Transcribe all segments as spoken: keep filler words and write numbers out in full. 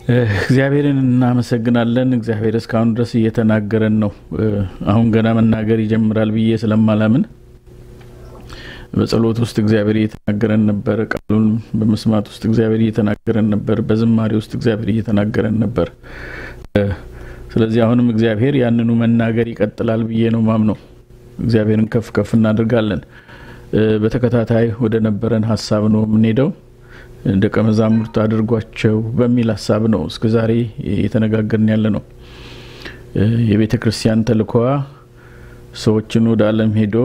እግዚአብሔርን እናመሰግናለን እግዚአብሔር እስካሁን ድረስ እየተናገረን ነው አሁን ገና መናገር ይጀምራል ብዬ ስለማላምን በጸሎት ውስጥ እግዚአብሔር እየተናገረን ነበር ቃሉን በመስማት ውስጥ እግዚአብሔር እየተናገረን ነበር በዝማሬ ውስጥ እግዚአብሔር እየተናገረን ነበር ስለዚህ አሁንም እግዚአብሔር ያንኑ መናገር ይቀጥላል ብዬ ነው ማምነው እግዚአብሔርን ከፍ ከፍ እናደርጋለን በተከታታይ ወደ ነበረን ሐሳብ ነው ምንሄደው ደቀ መዛሙርት አድርጓቸው በሚል ሐሳብ ነው እስከ ዛሬ እየተነጋገርን ያለ ነው የቤተ ክርስቲያን ተልኮዋ ሰዎችን ወደ ዓለም ሄዶ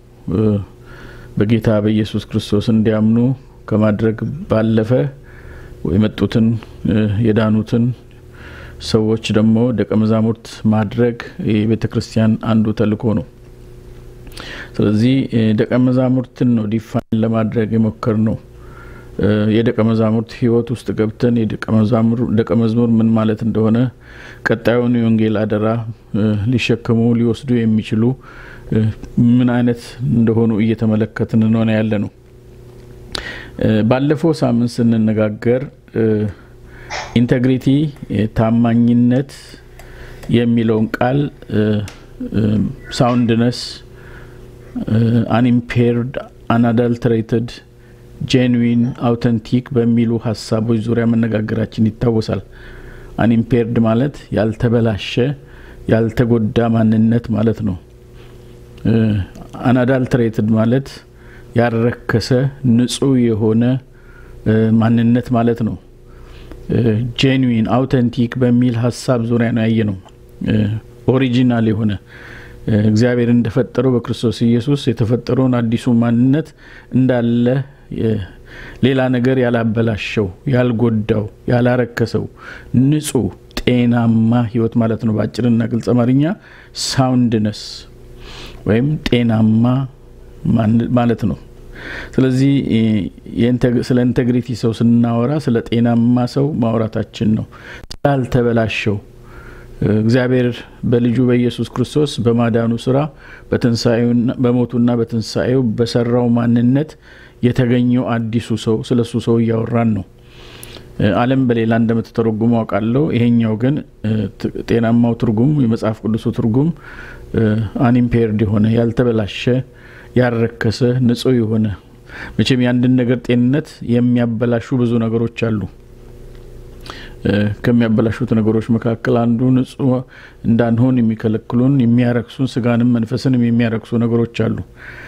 በጌታ በኢየሱስ ክርስቶስ እንዲያምኑ ከማድረግ ባለፈ የመጡትን የዳኑትን ሰዎች ደግሞ ደቀ መዛሙርት ማድረግ የቤተ ክርስቲያን አንዱ ተልኮ ነው ስለዚህ ደቀ መዛሙርትን ነው ዲፋይን ለማድረግ የሞከርነው የደቀ መዛሙርት ህይወት ውስጥ ገብተን የደቀ መዛሙር ደቀ መዝሙር ምን ማለት እንደሆነ ቀጣዩን የወንጌል አደራ ሊሸከሙ ሊወስዱ የሚችሉ ምን አይነት እንደሆኑ እየተመለከትን ነው ያለነው ባለፈው ሳምንት ስንነጋገር ኢንቴግሪቲ ታማኝነት የሚለውን ቃል ሳውንድነስ unimpaired unadulterated genuine authentic በሚሉ ሐሳቦች ዙሪያ መነጋገራችን ይታወሳል unimpaired ማለት ያልተበላሸ ያልተጎዳ ማንነት ማለት ነው unadulterated ማለት ያረከሰ ንጹህ የሆነ ማንነት ማለት ነው genuine authentic በሚል ሐሳብ ዙሪያ ነው ያየነው ኦሪጂናል የሆነ እግዚአብሔር እንደፈጠረው በክርስቶስ ኢየሱስ የተፈጠረውን አዲሱ ማንነት እንዳለ ሌላ ነገር ያላበላሸው ያልጎዳው ያላረከሰው ንጹህ ጤናማ ህይወት ማለት ነው ባጭርና ግልጽ አማርኛ ሳውንድነስ ወይም ጤናማ ማለት ነው ስለዚህ ስለ ኢንቴግሪቲ ሰው ስናወራ ስለ ጤናማ ሰው ማውራታችን ነው ስላልተበላሸው እግዚአብሔር በልጁ በኢየሱስ ክርስቶስ በማዳኑ ስራ በትንሳኤውና በሞቱና በትንሳኤው በሰራው ማንነት የተገኘው አዲሱ ሰው ስለሱ ሰው ያወራን ነው ዓለም በሌላ እንደምትተረጉመው አውቃለሁ ይሄኛው ግን ጤናማው ትርጉም የመጽሐፍ ቅዱሱ ትርጉም unimpaired የሆነ ያልተበላሸ ያረከሰ ንጹህ የሆነ መቼም ያንድን ነገር ጤንነት የሚያበላሹ ብዙ ነገሮች አሉ ከሚያበላሹት ነገሮች መካከል አንዱ ንጹህ እንዳንሆን የሚከለክሉን የሚያረክሱን ስጋንም መንፈስንም የሚያረክሱ ነገሮች አሉ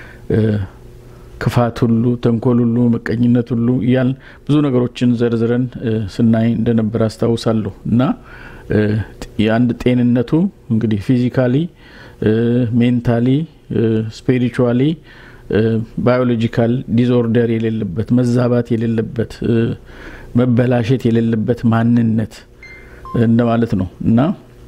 ክፋት ሁሉ ተንኮል ሁሉ መቀኝነት ሁሉ ያን ብዙ ነገሮችን ዘርዝረን ስናይ እንደነበር አስተዋውሳለሁ እና የአንድ ጤንነቱ እንግዲህ ፊዚካሊ ሜንታሊ ስፒሪቹዋሊ ባዮሎጂካል ዲስኦርደር የሌለበት መዛባት የሌለበት መበላሸት የሌለበት ማንነት እንደማለት ነው እና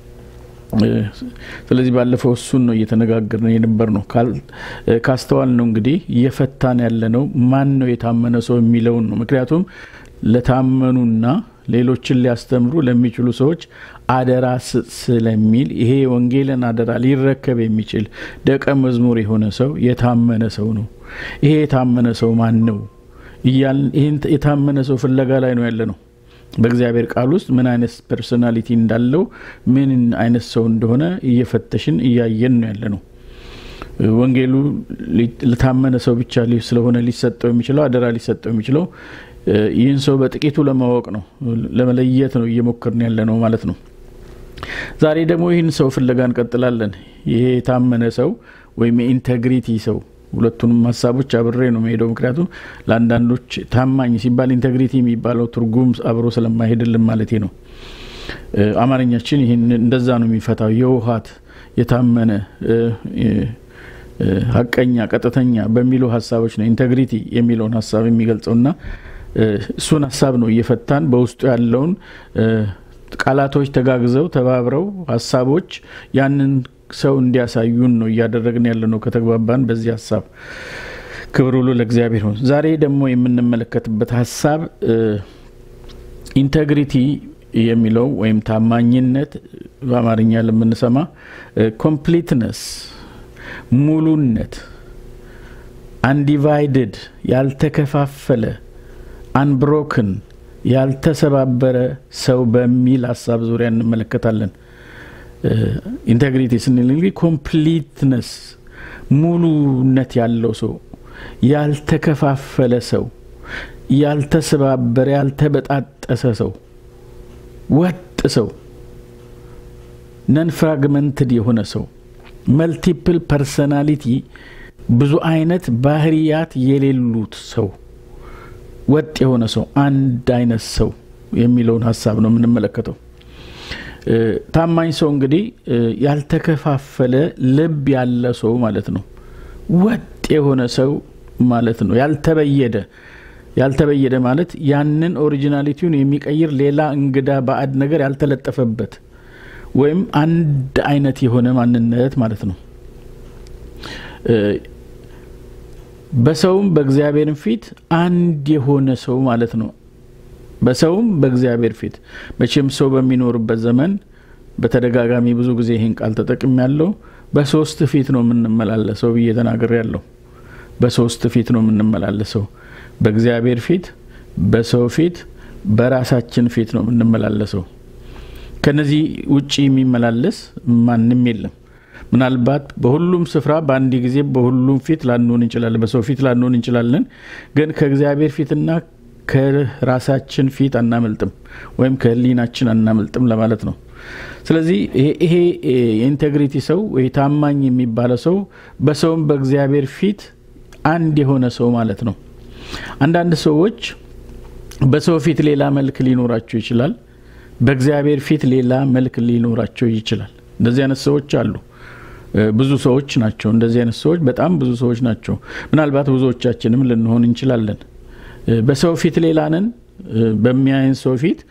ስለዚህ ባለፈው እሱን ነው እየተነጋገርን የነበርነው ካስተዋል ነው እንግዲህ እየፈታን ያለነው ማን ነው የታመነ ሰው የሚለው ነው ምክንያቱም ለታመኑና ሌሎችን ሊያስተምሩ ለሚችሉ ሰዎች አደራ ስለሚል ይሄ ወንጌልን አደራ ሊረከብ የሚችል ደቀ መዝሙር የሆነ ሰው የታመነ ሰው ነው ይሄ የታመነ ሰው ማን ነው ይያል ይሄን የታመነ ሰው ፍለጋ ላይ ነው ያለነው በእግዚአብሔር ቃል ውስጥ ምን አይነት ፐርሰናሊቲ እንዳለው ምን አይነት ሰው እንደሆነ እየፈተሽን እያየን ነው ያለነው ወንጌሉ ለታመነ ሰው ብቻ ስለሆነ ሊሰጠው የሚችለው አደራ ሊሰጠው የሚችለው ይህን ሰው በጥቂቱ ለማወቅ ነው ለመለየት ነው እየሞከርን ያለነው ማለት ነው ዛሬ ደግሞ ይህን ሰው ፍለጋ እንቀጥላለን ይሄ የታመነ ሰው ወይም ኢንቴግሪቲ ሰው ሁለቱንም ሐሳቦች አብሬ ነው መሄደው ምክንያቱም ለአንዳንዶች ታማኝ ሲባል ኢንቴግሪቲ የሚባለው ትርጉም አብሮ ስለማይሄድልን ማለት ነው አማርኛችን ይሄን እንደዛ ነው የሚፈታው የውሃት የታመነ ሐቀኛ ቀጥተኛ በሚሉ ሐሳቦች ነው ኢንቴግሪቲ የሚለውን ሐሳብ የሚገልጸውና እሱን ሐሳብ ነው እየፈታን በውስጡ ያለውን ቃላቶች ተጋግዘው ተባብረው ሐሳቦች ያንን ሰው እንዲያሳዩን ነው ያደረግን ያለነው ከተግባባን በዚህ ሐሳብ ክብር ሁሉ ለእግዚአብሔር ይሁን ዛሬ ደግሞ የምንመለከትበት ሐሳብ ኢንቴግሪቲ የሚለው ወይም ታማኝነት በአማርኛ ለምንሰማ ኮምፕሊትነስ ሙሉነት undivided ያልተከፋፈለ unbroken ያልተሰባበረ ሰው በሚል ሐሳብ ዙሪያ እንመለከታለን። ኢንቴግሪቲ ስንል እንግዲህ ኮምፕሊትነስ ሙሉነት ያለው ሰው፣ ያልተከፋፈለ ሰው፣ ያልተሰባበረ ያልተበጣጠሰ ሰው፣ ወጥ ሰው፣ ነን ፍራግመንትድ የሆነ ሰው፣ መልቲፕል ፐርሰናሊቲ ብዙ አይነት ባህሪያት የሌሉት ሰው፣ ወጥ የሆነ ሰው፣ አንድ አይነት ሰው የሚለውን ሐሳብ ነው የምንመለከተው። ታማኝ ሰው እንግዲህ ያልተከፋፈለ ልብ ያለ ሰው ማለት ነው። ወጥ የሆነ ሰው ማለት ነው። ያልተበየደ ያልተበየደ ማለት ያንን ኦሪጂናሊቲውን የሚቀይር ሌላ እንግዳ ባዕድ ነገር ያልተለጠፈበት ወይም አንድ አይነት የሆነ ማንነት ማለት ነው። በሰውም በእግዚአብሔር ፊት አንድ የሆነ ሰው ማለት ነው። በሰውም በእግዚአብሔር ፊት መቼም ሰው በሚኖርበት ዘመን በተደጋጋሚ ብዙ ጊዜ ይሄን ቃል ተጠቅም ያለው በሶስት ፊት ነው የምንመላለሰው ብዬ ተናግሬ ያለው። በሶስት ፊት ነው የምንመላለሰው፣ በእግዚአብሔር ፊት፣ በሰው ፊት፣ በራሳችን ፊት ነው የምንመላለሰው። ከነዚህ ውጪ የሚመላለስ ማንንም የለም። ምናልባት በሁሉም ስፍራ በአንድ ጊዜ በሁሉም ፊት ላንሆን እንችላለን፣ በሰው ፊት ላንሆን እንችላለን። ግን ከእግዚአብሔር ፊትና ከራሳችን ፊት አናመልጥም ወይም ከህሊናችን አናመልጥም ለማለት ነው። ስለዚህ ይሄ የኢንቴግሪቲ ሰው ወይ ታማኝ የሚባለው ሰው በሰውም በእግዚአብሔር ፊት አንድ የሆነ ሰው ማለት ነው። አንዳንድ ሰዎች በሰው ፊት ሌላ መልክ ሊኖራቸው ይችላል፣ በእግዚአብሔር ፊት ሌላ መልክ ሊኖራቸው ይችላል። እንደዚህ አይነት ሰዎች አሉ። ብዙ ሰዎች ናቸው እንደዚህ አይነት ሰዎች፣ በጣም ብዙ ሰዎች ናቸው። ምናልባት ብዙዎቻችንም ልንሆን እንችላለን። በሰው ፊት ሌላ ነን፣ በሚያየን ሰው ፊት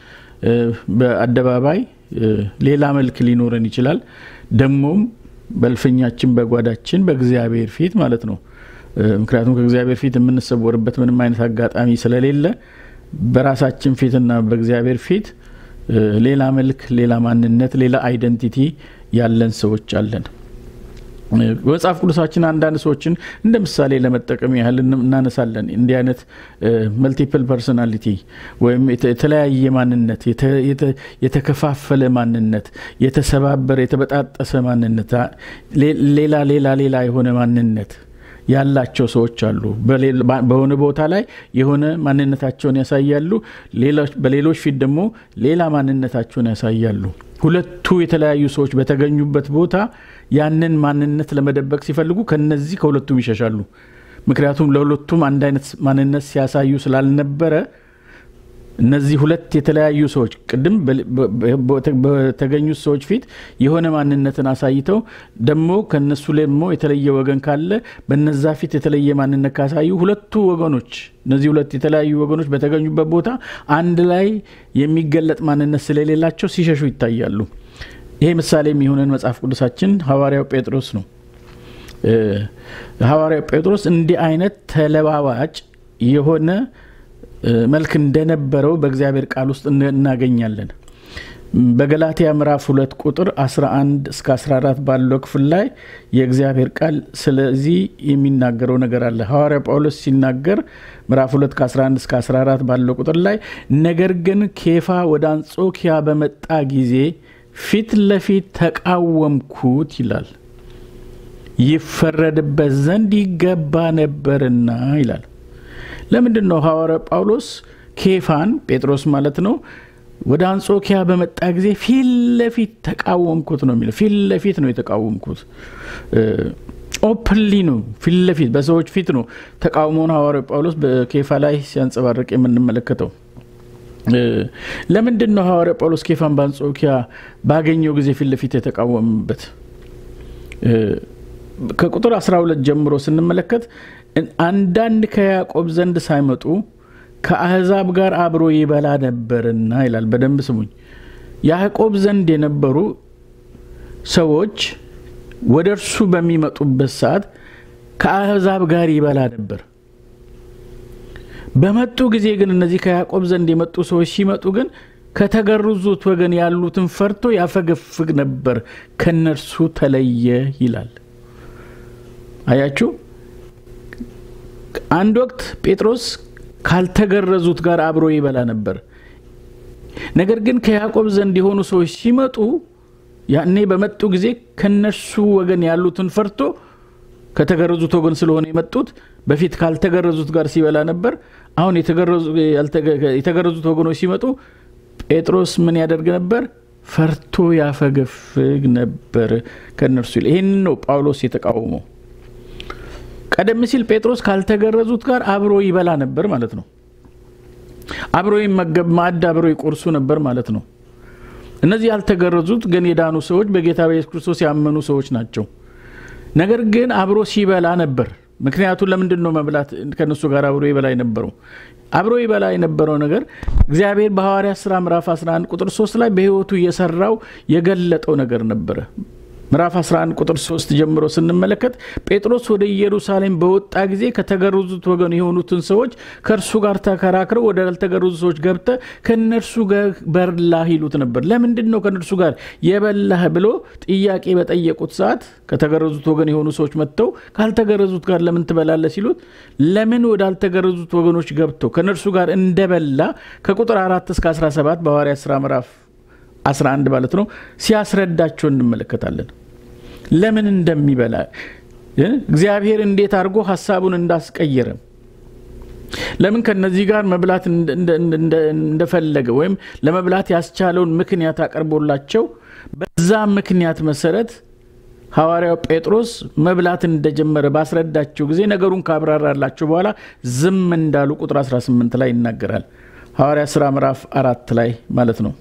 በአደባባይ ሌላ መልክ ሊኖረን ይችላል። ደሞም በልፍኛችን በጓዳችን በእግዚአብሔር ፊት ማለት ነው። ምክንያቱም ከእግዚአብሔር ፊት የምንሰወርበት ምንም አይነት አጋጣሚ ስለሌለ በራሳችን ፊትና በእግዚአብሔር ፊት ሌላ መልክ፣ ሌላ ማንነት፣ ሌላ አይደንቲቲ ያለን ሰዎች አለን። በመጽሐፍ ቅዱሳችን አንዳንድ ሰዎችን እንደ ምሳሌ ለመጠቀም ያህል እናነሳለን። እንዲህ አይነት መልቲፕል ፐርሰናሊቲ ወይም የተለያየ ማንነት፣ የተከፋፈለ ማንነት፣ የተሰባበረ የተበጣጠሰ ማንነት፣ ሌላ ሌላ ሌላ የሆነ ማንነት ያላቸው ሰዎች አሉ። በሆነ ቦታ ላይ የሆነ ማንነታቸውን ያሳያሉ፣ በሌሎች ፊት ደግሞ ሌላ ማንነታቸውን ያሳያሉ። ሁለቱ የተለያዩ ሰዎች በተገኙበት ቦታ ያንን ማንነት ለመደበቅ ሲፈልጉ ከነዚህ ከሁለቱም ይሸሻሉ። ምክንያቱም ለሁለቱም አንድ አይነት ማንነት ሲያሳዩ ስላልነበረ እነዚህ ሁለት የተለያዩ ሰዎች ቅድም በተገኙት ሰዎች ፊት የሆነ ማንነትን አሳይተው ደግሞ ከነሱ ደግሞ የተለየ ወገን ካለ በነዛ ፊት የተለየ ማንነት ካሳዩ ሁለቱ ወገኖች እነዚህ ሁለት የተለያዩ ወገኖች በተገኙበት ቦታ አንድ ላይ የሚገለጥ ማንነት ስለሌላቸው ሲሸሹ ይታያሉ። ይሄ ምሳሌ የሚሆነን መጽሐፍ ቅዱሳችን ሐዋርያው ጴጥሮስ ነው። ሐዋርያው ጴጥሮስ እንዲህ አይነት ተለዋዋጭ የሆነ መልክ እንደነበረው በእግዚአብሔር ቃል ውስጥ እናገኛለን። በገላትያ ምዕራፍ ሁለት ቁጥር አስራ አንድ እስከ አስራ አራት ባለው ክፍል ላይ የእግዚአብሔር ቃል ስለዚህ የሚናገረው ነገር አለ። ሐዋርያው ጳውሎስ ሲናገር ምዕራፍ ሁለት ከአስራ አንድ እስከ አስራ አራት ባለው ቁጥር ላይ ነገር ግን ኬፋ ወደ አንጾኪያ በመጣ ጊዜ ፊት ለፊት ተቃወምኩት ይላል፣ ይፈረድበት ዘንድ ይገባ ነበርና ይላል። ለምንድን ነው ሐዋርያው ጳውሎስ ኬፋን ጴጥሮስ ማለት ነው ወደ አንጾኪያ በመጣ ጊዜ ፊት ለፊት ተቃወምኩት ነው የሚለው? ፊት ለፊት ነው የተቃወምኩት። ኦፕንሊ ነው፣ ፊት ለፊት በሰዎች ፊት ነው ተቃውሞውን ሐዋርያው ጳውሎስ በኬፋ ላይ ሲያንጸባርቅ የምንመለከተው። ለምንድን ነው ሐዋርያው ጳውሎስ ኬፋን በአንጾኪያ ባገኘው ጊዜ ፊት ለፊት የተቃወመበት? ከቁጥር አስራ ሁለት ጀምሮ ስንመለከት አንዳንድ ከያዕቆብ ዘንድ ሳይመጡ ከአሕዛብ ጋር አብሮ ይበላ ነበርና ይላል። በደንብ ስሙኝ። ያዕቆብ ዘንድ የነበሩ ሰዎች ወደ እርሱ በሚመጡበት ሰዓት ከአሕዛብ ጋር ይበላ ነበር። በመጡ ጊዜ ግን እነዚህ ከያዕቆብ ዘንድ የመጡ ሰዎች ሲመጡ ግን ከተገረዙት ወገን ያሉትን ፈርቶ ያፈገፍግ ነበር፣ ከነርሱ ተለየ ይላል። አያችሁ፣ አንድ ወቅት ጴጥሮስ ካልተገረዙት ጋር አብሮ ይበላ ነበር። ነገር ግን ከያዕቆብ ዘንድ የሆኑ ሰዎች ሲመጡ ያኔ በመጡ ጊዜ ከነሱ ወገን ያሉትን ፈርቶ ከተገረዙት ወገን ስለሆነ የመጡት በፊት ካልተገረዙት ጋር ሲበላ ነበር አሁን የተገረዙ የተገረዙት ወገኖች ሲመጡ ጴጥሮስ ምን ያደርግ ነበር ፈርቶ ያፈገፍግ ነበር ከነርሱ ይሄን ነው ጳውሎስ የተቃወመው ቀደም ሲል ጴጥሮስ ካልተገረዙት ጋር አብሮ ይበላ ነበር ማለት ነው አብሮ ይመገብ ማዕድ አብሮ ይቆርሱ ነበር ማለት ነው እነዚህ ያልተገረዙት ግን የዳኑ ሰዎች በጌታ በኢየሱስ ክርስቶስ ያመኑ ሰዎች ናቸው ነገር ግን አብሮ ሲበላ ነበር ምክንያቱም ለምንድን ነው መብላት ከነሱ ጋር አብሮ ይበላ የነበረው አብሮ ይበላ የነበረው ነገር እግዚአብሔር በሐዋርያት ሥራ ምዕራፍ አስራ አንድ ቁጥር ሶስት ላይ በህይወቱ የሰራው የገለጠው ነገር ነበር ምዕራፍ አስራ አንድ ቁጥር ሶስት ጀምሮ ስንመለከት ጴጥሮስ ወደ ኢየሩሳሌም በወጣ ጊዜ ከተገረዙት ወገን የሆኑትን ሰዎች ከርሱ ጋር ተከራክረው ወደ ያልተገረዙት ሰዎች ገብተ ከነርሱ ጋር በላህ ይሉት ነበር ለምንድን ነው ከነርሱ ጋር የበላህ ብሎ ጥያቄ በጠየቁት ሰዓት ከተገረዙት ወገን የሆኑ ሰዎች መጥተው ካልተገረዙት ጋር ለምን ትበላለህ ሲሉት ለምን ወደ ያልተገረዙት ወገኖች ገብተው ከነርሱ ጋር እንደበላ ከቁጥር አራት እስከ አስራ ሰባት በሐዋርያት ሥራ ምዕራፍ አስራ አንድ ማለት ነው ሲያስረዳቸው እንመለከታለን ለምን እንደሚበላ እግዚአብሔር እንዴት አድርጎ ሐሳቡን እንዳስቀየረ ለምን ከነዚህ ጋር መብላት እንደፈለገ ወይም ለመብላት ያስቻለውን ምክንያት አቀርቦላቸው በዛ ምክንያት መሰረት ሐዋርያው ጴጥሮስ መብላት እንደጀመረ ባስረዳቸው ጊዜ ነገሩን ካብራራላቸው በኋላ ዝም እንዳሉ ቁጥር አስራ ስምንት ላይ ይናገራል ሐዋርያት ሥራ ምዕራፍ አራት ላይ ማለት ነው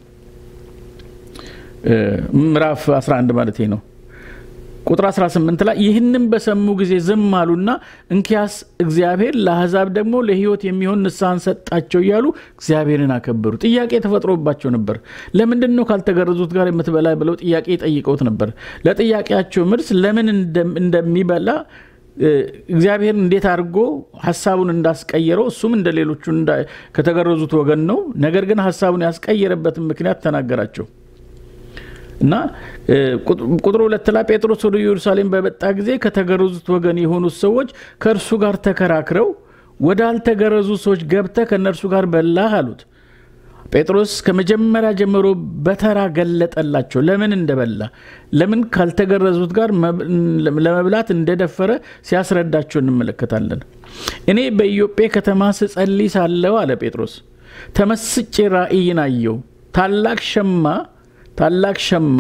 ምዕራፍ አስራ አንድ ማለት ነው ቁጥር አስራ ስምንት ላይ ይህንን በሰሙ ጊዜ ዝም አሉና እንኪያስ እግዚአብሔር ለአሕዛብ ደግሞ ለሕይወት የሚሆን ንስሐን ሰጣቸው እያሉ እግዚአብሔርን አከበሩ ጥያቄ ተፈጥሮባቸው ነበር ለምንድን ነው ካልተገረዙት ጋር የምትበላ ብለው ጥያቄ ጠይቀውት ነበር ለጥያቄያቸው መልስ ለምን እንደሚበላ እግዚአብሔር እንዴት አድርጎ ሐሳቡን እንዳስቀየረው እሱም እንደሌሎቹ ከተገረዙት ወገን ነው ነገር ግን ሐሳቡን ያስቀየረበትን ምክንያት ተናገራቸው እና ቁጥር ሁለት ላይ ጴጥሮስ ወደ ኢየሩሳሌም በመጣ ጊዜ ከተገረዙት ወገን የሆኑት ሰዎች ከእርሱ ጋር ተከራክረው ወደ አልተገረዙት ሰዎች ገብተ ከነርሱ ጋር በላህ አሉት ጴጥሮስ ከመጀመሪያ ጀምሮ በተራ ገለጠላቸው ለምን እንደበላ ለምን ካልተገረዙት ጋር ለመብላት እንደደፈረ ሲያስረዳቸው እንመለከታለን እኔ በኢዮጴ ከተማ ስጸልይ ሳለሁ አለ ጴጥሮስ ተመስጬ ራእይን አየሁ ታላቅ ሸማ ታላቅ ሸማ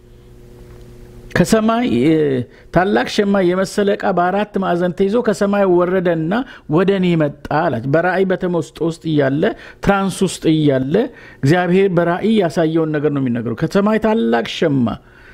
ከሰማይ ታላቅ ሸማ የመሰለ ዕቃ በአራት ማዕዘን ተይዞ ከሰማይ ወረደና ወደኔ መጣ አላች በራእይ በተመስጦ ውስጥ ይያለ ትራንስ ውስጥ ይያለ እግዚአብሔር በራእይ ያሳየውን ነገር ነው የሚነገረው ከሰማይ ታላቅ ሸማ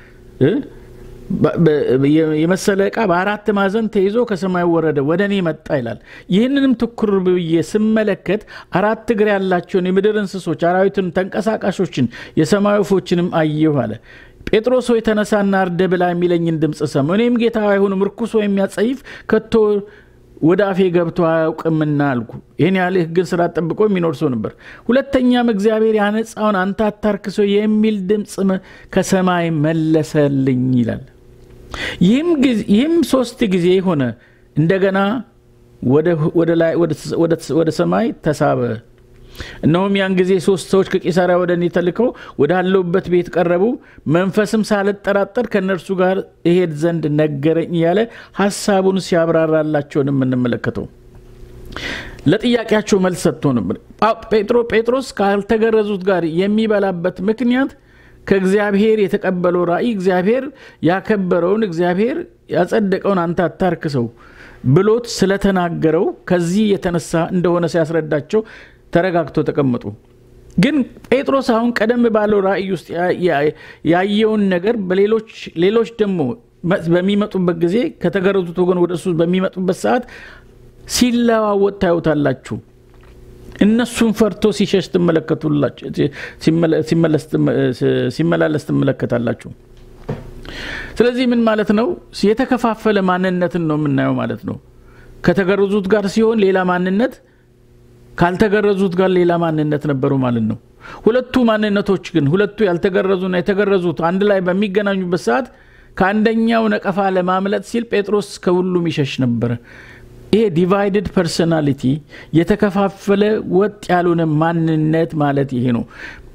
የመሰለ ዕቃ በአራት ማዕዘን ተይዞ ከሰማይ ወረደ ወደኔ መጣ ይላል ይህንንም ትኩር ብዬ ስመለከት አራት እግር ያላቸውን የምድር እንስሶች አራዊትን ተንቀሳቃሾችን የሰማይ ወፎችንም አየሁ አለ ጴጥሮስ ሆይ ተነሳና አርደ ብላ የሚለኝን ድምጽ ሰማሁ እኔም ጌታ አይሁን ምርኩስ ወይ የሚያጸይፍ ከቶ ወደ አፌ ገብቶ አያውቅምና አልኩ ይሄን ያለ ሕግን ስራ ተጠብቆ የሚኖር ሰው ነበር ሁለተኛም እግዚአብሔር ያነጻውን አንተ አታርክሰው የሚል ድምጽ ከሰማይ መለሰልኝ ይላል ይህም ይህም ሶስት ጊዜ ሆነ እንደገና ወደ ወደ ላይ ወደ ወደ ሰማይ ተሳበ እነሆም ያን ጊዜ ሶስት ሰዎች ከቂሳሪያ ወደ እኔ ተልከው ወደ አለውበት ቤት ቀረቡ መንፈስም ሳልጠራጠር ከነርሱ ጋር እሄድ ዘንድ ነገረኝ ያለ ሐሳቡን ሲያብራራላቸው እንመለከተው ለጥያቄያቸው መልስ ሰጥቶ ነበር ጴጥሮ ጴጥሮስ ካልተገረዙት ጋር የሚበላበት ምክንያት ከእግዚአብሔር የተቀበለው ራእይ እግዚአብሔር ያከበረውን እግዚአብሔር ያጸደቀውን አንተ አታርክሰው ብሎት ስለተናገረው ከዚህ የተነሳ እንደሆነ ሲያስረዳቸው ተረጋግቶ ተቀመጡ ግን ጴጥሮስ አሁን ቀደም ባለው ራእይ ውስጥ ያየውን ነገር በሌሎች ሌሎች ደግሞ በሚመጡበት ጊዜ ከተገረዙት ወገን ወደሱ በሚመጡበት ሰዓት ሲለዋወጥ ታዩታላችሁ እነሱን ፈርቶ ሲሸሽ ተመለከቱላችሁ ሲመለስ ሲመላለስ ተመለከታላችሁ ስለዚህ ምን ማለት ነው የተከፋፈለ ማንነትን ነው የምናየው ማለት ነው ከተገረዙት ጋር ሲሆን ሌላ ማንነት ካልተገረዙት ጋር ሌላ ማንነት ነበሩ ማለት ነው ሁለቱ ማንነቶች ግን ሁለቱ ያልተገረዙና የተገረዙት አንድ ላይ በሚገናኙበት ሰዓት ከአንደኛው ነቀፋ ለማምለጥ ሲል ጴጥሮስ ከሁሉም ይሸሽ ነበር ይሄ ዲቫይድድ ፐርሰናሊቲ የተከፋፈለ ወጥ ያልሆነ ማንነት ማለት ይሄ ነው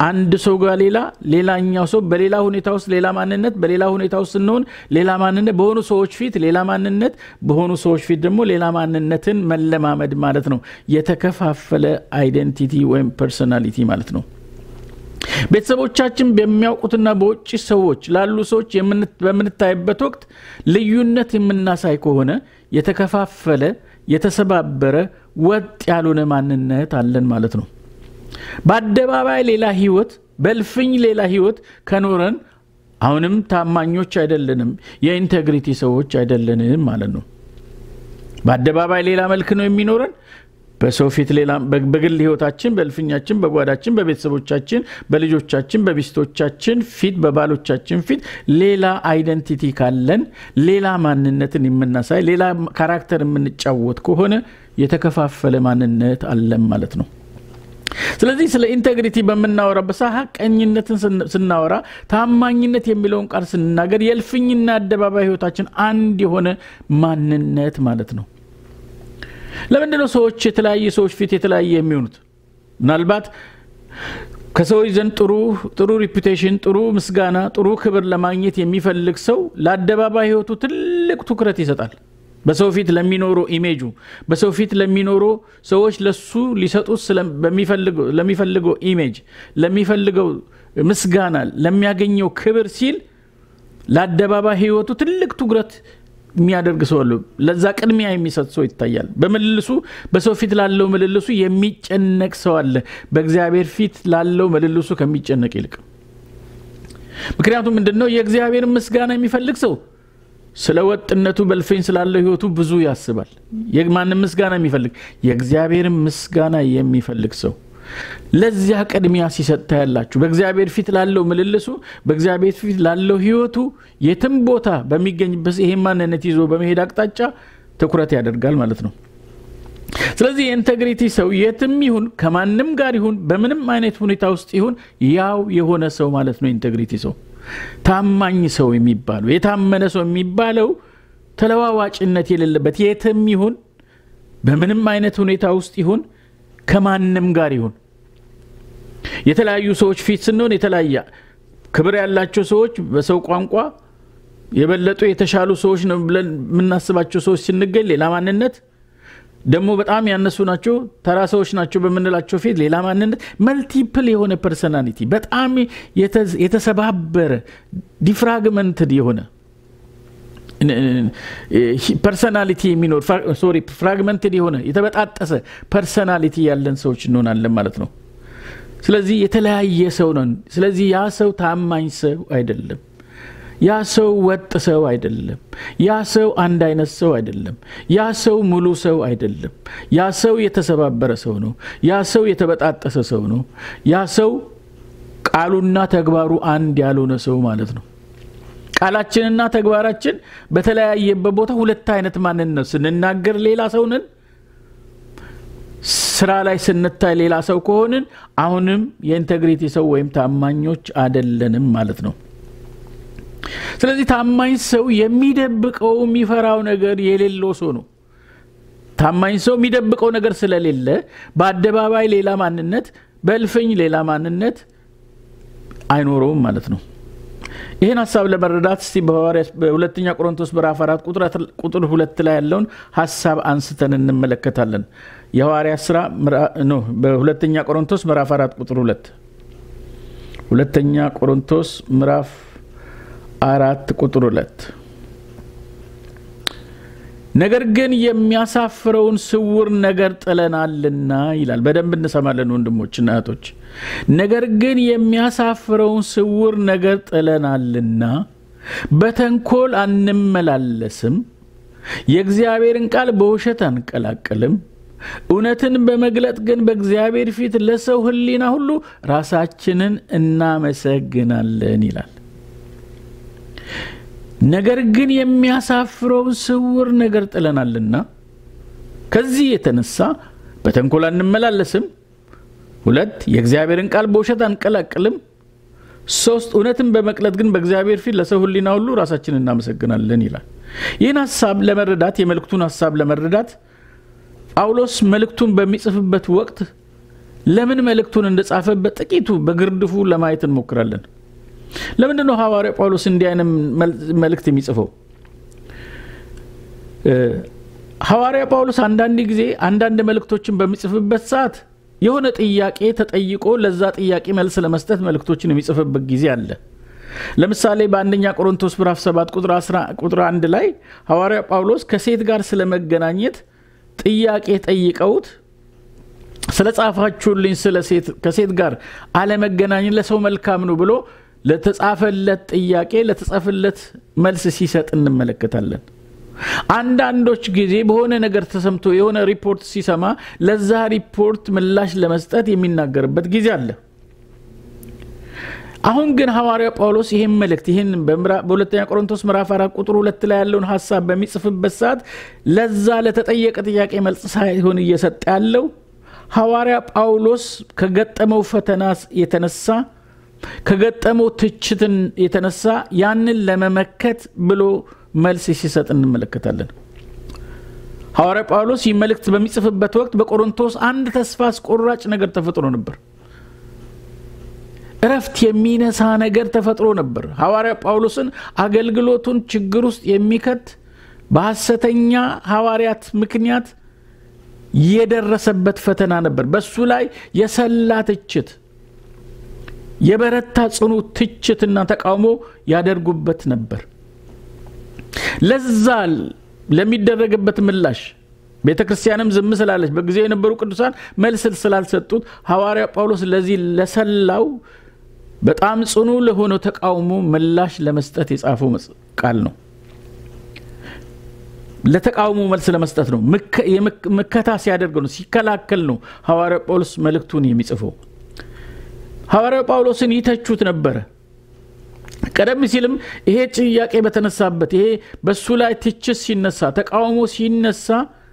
አንድ ሰው ጋር ሌላ ሌላኛው ሰው በሌላ ሁኔታ ውስጥ ሌላ ማንነት በሌላ ሁኔታ ውስጥ ነው ሌላ ማንነት በሆኑ ሰዎች ፊት ሌላ ማንነት በሆኑ ሰዎች ፊት ደግሞ ሌላ ማንነትን መለማመድ ማለት ነው የተከፋፈለ አይደንቲቲ ወይም ፐርሰናሊቲ ማለት ነው ቤተሰቦቻችን በሚያውቁትና በውጭ ሰዎች ላሉ ሰዎች በምንታይበት ወቅት ልዩነት የምናሳይ ከሆነ የተከፋፈለ የተሰባበረ ወጥ ያልሆነ ማንነት አለን ማለት ነው በአደባባይ ሌላ ህይወት በልፍኝ ሌላ ህይወት ከኖረን አሁንም ታማኞች አይደለንም የኢንቴግሪቲ ሰዎች አይደለንም ማለት ነው በአደባባይ ሌላ መልክ ነው የሚኖረን በሰው ፊት ሌላ በግል ህይወታችን በልፍኛችን በጓዳችን በቤተሰቦቻችን በልጆቻችን በቢስቶቻችን ፊት በባሎቻችን ፊት ሌላ አይደንቲቲ ካለን ሌላ ማንነትን የምናሳይ ሌላ ካራክተር የምንጫወት ከሆነ የተከፋፈለ ማንነት አለን ማለት ነው ስለዚህ ስለ ኢንቴግሪቲ በመናወራበት ሰዓት ቀኝነትን ስናወራ ታማኝነት የሚለውን ቃል ስንናገር የልፍኝና አደባባይ ህይወታችን አንድ የሆነ ማንነት ማለት ነው ለምንድነው ሰዎች የተለያየ ሰዎች ፊት የተለያየ የሚሆኑት ምናልባት ከሰዎች ዘንድ ጥሩ ጥሩ ሪፑቴሽን ጥሩ ምስጋና ጥሩ ክብር ለማግኘት የሚፈልግ ሰው ለአደባባይ ህይወቱ ትልቅ ትኩረት ይሰጣል በሰው ፊት ለሚኖረው ኢሜጁ በሰው ፊት ለሚኖረው ሰዎች ለሱ ሊሰጡት በሚፈልገው ለሚፈልገው ኢሜጅ ለሚፈልገው ምስጋና ለሚያገኘው ክብር ሲል ለአደባባይ ህይወቱ ትልቅ ትኩረት የሚያደርግ ሰው አለ ለዛ ቅድሚያ የሚሰጥ ሰው ይታያል በመልልሱ በሰው ፊት ላለው መልልሱ የሚጨነቅ ሰው አለ በእግዚአብሔር ፊት ላለው መልልሱ ከሚጨነቅ ይልቅ ምክንያቱም ምንድነው የእግዚአብሔር ምስጋና የሚፈልግ ሰው ስለወጥነቱ በልፈኝ ስላለው ህይወቱ ብዙ ያስባል የማንም ምስጋና የሚፈልግ የእግዚአብሔር ምስጋና የሚፈልግ ሰው ለዚያ ቅድሚያ ሲሰጣ ያላችሁ በእግዚአብሔር ፊት ላለው መልልሱ በእግዚአብሔር ፊት ላለው ህይወቱ የትም ቦታ በሚገኝበት ይሄ ማንነት ይዞ በመሄድ አቅጣጫ ትኩረት ያደርጋል ማለት ነው ስለዚህ ኢንቴግሪቲ ሰው የትም ይሁን ከማንም ጋር ይሁን በምንም አይነት ሁኔታ ውስጥ ይሁን ያው የሆነ ሰው ማለት ነው ኢንቴግሪቲ ሰው ታማኝ ሰው የሚባለው የታመነ ሰው የሚባለው ተለዋዋጭነት የሌለበት የትም ይሁን በምንም አይነት ሁኔታ ውስጥ ይሁን ከማንም ጋር ይሁን የተለያዩ ሰዎች ፊት ስንሆን የተለያየ ክብር ያላቸው ሰዎች በሰው ቋንቋ የበለጡ የተሻሉ ሰዎች ነው ብለን ምናስባቸው ሰዎች ሲንገል ሌላ ማንነት ደሞ በጣም ያነሱ ናቸው ተራ ሰዎች ናቸው በመንላቸው ፊት ሌላ ማንነት መልቲፕል የሆነ ፐርሰናሊቲ በጣም የተሰባበረ ዲፍራግመንትድ የሆነ ፐርሰናሊቲ የሚኖር ሶሪ ፍራግመንትድ የሆነ የተበጣጠሰ ፐርሰናሊቲ ያለን ሰዎች እንሆናለን ማለት ነው ስለዚህ የተለያየ ሰው ነን ስለዚህ ያ ሰው ታማኝ ሰው አይደለም ያ ሰው ወጥ ሰው አይደለም ያ ሰው አንድ አይነት ሰው አይደለም ያ ሰው ሙሉ ሰው አይደለም ያ ሰው የተሰባበረ ሰው ነው ያ ሰው የተበጣጠሰ ሰው ነው ያ ሰው ቃሉና ተግባሩ አንድ ያልሆነ ሰው ማለት ነው ቃላችንና ተግባራችን በተለያየበት ቦታ ሁለት አይነት ማንነት ስንናገር ሌላ ሰው ነን ስራ ላይ ስንታይ ሌላ ሰው ከሆነን አሁንም የኢንቴግሪቲ ሰው ወይም ታማኞች አይደለንም ማለት ነው ስለዚህ ታማኝ ሰው የሚደብቀው የሚፈራው ነገር የሌለው ሰው ነው ታማኝ ሰው የሚደብቀው ነገር ስለሌለ በአደባባይ ሌላ ማንነት በልፍኝ ሌላ ማንነት አይኖርም ማለት ነው ይሄን ሐሳብ ለመረዳት እስቲ በሐዋርያት በሁለተኛ ቆሮንቶስ ምዕራፍ አራት ቁጥር ቁጥር ሁለት ላይ ያለውን ሐሳብ አንስተን እንመለከታለን የሐዋርያት ሥራ ነው በሁለተኛ ቆሮንቶስ ምዕራፍ አራት ቁጥር ሁለት ሁለተኛ ቆሮንቶስ ምዕራፍ አራት ቁጥር ሁለት ነገር ግን የሚያሳፍረውን ስውር ነገር ጥለናልና ይላል በደንብ እንሰማለን ወንድሞችና እህቶች ነገር ግን የሚያሳፍረውን ስውር ነገር ጥለናልና በተንኮል አንመላለስም የእግዚአብሔርን ቃል በውሸት አንቀላቅልም እውነትን በመግለጥ ግን በእግዚአብሔር ፊት ለሰው ህሊና ሁሉ ራሳችንን እናመሰግናለን ይላል ነገር ግን የሚያሳፍረው ስውር ነገር ጥለናልና ከዚህ የተነሳ በተንኮል አንመላለስም ሁለት የእግዚአብሔርን ቃል በውሸት አንቀላቅልም ሶስት እውነትን በመግለጥ ግን በእግዚአብሔር ፊት ለሰው ህሊና ሁሉ ራሳችንን እናመሰግናለን ይላል ይህን ሐሳብ ለመረዳት የመልእክቱን ሐሳብ ለመረዳት ጳውሎስ መልእክቱን በሚጽፍበት ወቅት ለምን መልእክቱን እንደጻፈበት ጥቂቱ በግርድፉ ለማየት እንሞክራለን። ለምን ነው ሐዋርያው ጳውሎስ እንዲህ አይነት መልእክት የሚጽፈው? ሐዋርያው ጳውሎስ አንዳንድ ጊዜ አንዳንድ መልእክቶችን በሚጽፍበት ሰዓት የሆነ ጥያቄ ተጠይቆ ለዛ ጥያቄ መልስ ለመስጠት መልእክቶችን የሚጽፍበት ጊዜ አለ። ለምሳሌ በአንደኛ ቆሮንቶስ ምዕራፍ ሰባት ቁጥር አስራ ቁጥር አንድ ላይ ሐዋርያው ጳውሎስ ከሴት ጋር ስለመገናኘት ጥያቄ ጠይቀውት ስለጻፋችሁልኝ ስለ ሴት ከሴት ጋር አለመገናኘት ለሰው መልካም ነው ብሎ ለተጻፈለት ጥያቄ ለተጻፈለት መልስ ሲሰጥ እንመለከታለን። አንዳንዶች ጊዜ በሆነ ነገር ተሰምቶ የሆነ ሪፖርት ሲሰማ ለዛ ሪፖርት ምላሽ ለመስጠት የሚናገርበት ጊዜ አለ። አሁን ግን ሐዋርያው ጳውሎስ ይሄን መልእክት ይሄን በሁለተኛ ቆሮንቶስ ምዕራፍ አራት ቁጥር ሁለት ላይ ያለውን ሐሳብ በሚጽፍበት ሰዓት ለዛ ለተጠየቀ ጥያቄ መልስ ሳይሆን እየሰጠ ያለው ሐዋርያው ጳውሎስ ከገጠመው ፈተና የተነሳ ከገጠመው ትችትን የተነሳ ያንን ለመመከት ብሎ መልስ ሲሰጥ እንመለከታለን። ሐዋርያው ጳውሎስ ይህ መልእክት በሚጽፍበት ወቅት በቆሮንቶስ አንድ ተስፋ አስቆራጭ ነገር ተፈጥሮ ነበር። እረፍት የሚነሳ ነገር ተፈጥሮ ነበር። ሐዋርያው ጳውሎስን አገልግሎቱን ችግር ውስጥ የሚከት በሐሰተኛ ሐዋርያት ምክንያት የደረሰበት ፈተና ነበር። በሱ ላይ የሰላ ትችት የበረታ ጽኑ ትችትና ተቃውሞ ያደርጉበት ነበር። ለዛ ለሚደረግበት ምላሽ ቤተክርስቲያንም ዝም ስላለች በጊዜው የነበሩ ቅዱሳን መልስ ስላልሰጡት ሐዋርያው ጳውሎስ ለዚህ ለሰላው በጣም ጽኑ ለሆነ ተቃውሞ ምላሽ ለመስጠት የጻፈው ቃል ነው። ለተቃውሞ መልስ ለመስጠት ነው። መከታ ሲያደርግ ነው፣ ሲከላከል ነው ሐዋርያው ጳውሎስ መልእክቱን የሚጽፈው። ሐዋርያው ጳውሎስን ይተቹት ነበር። ቀደም ሲልም ይሄ ጥያቄ በተነሳበት ይሄ በሱ ላይ ትችት ሲነሳ ተቃውሞ ሲነሳ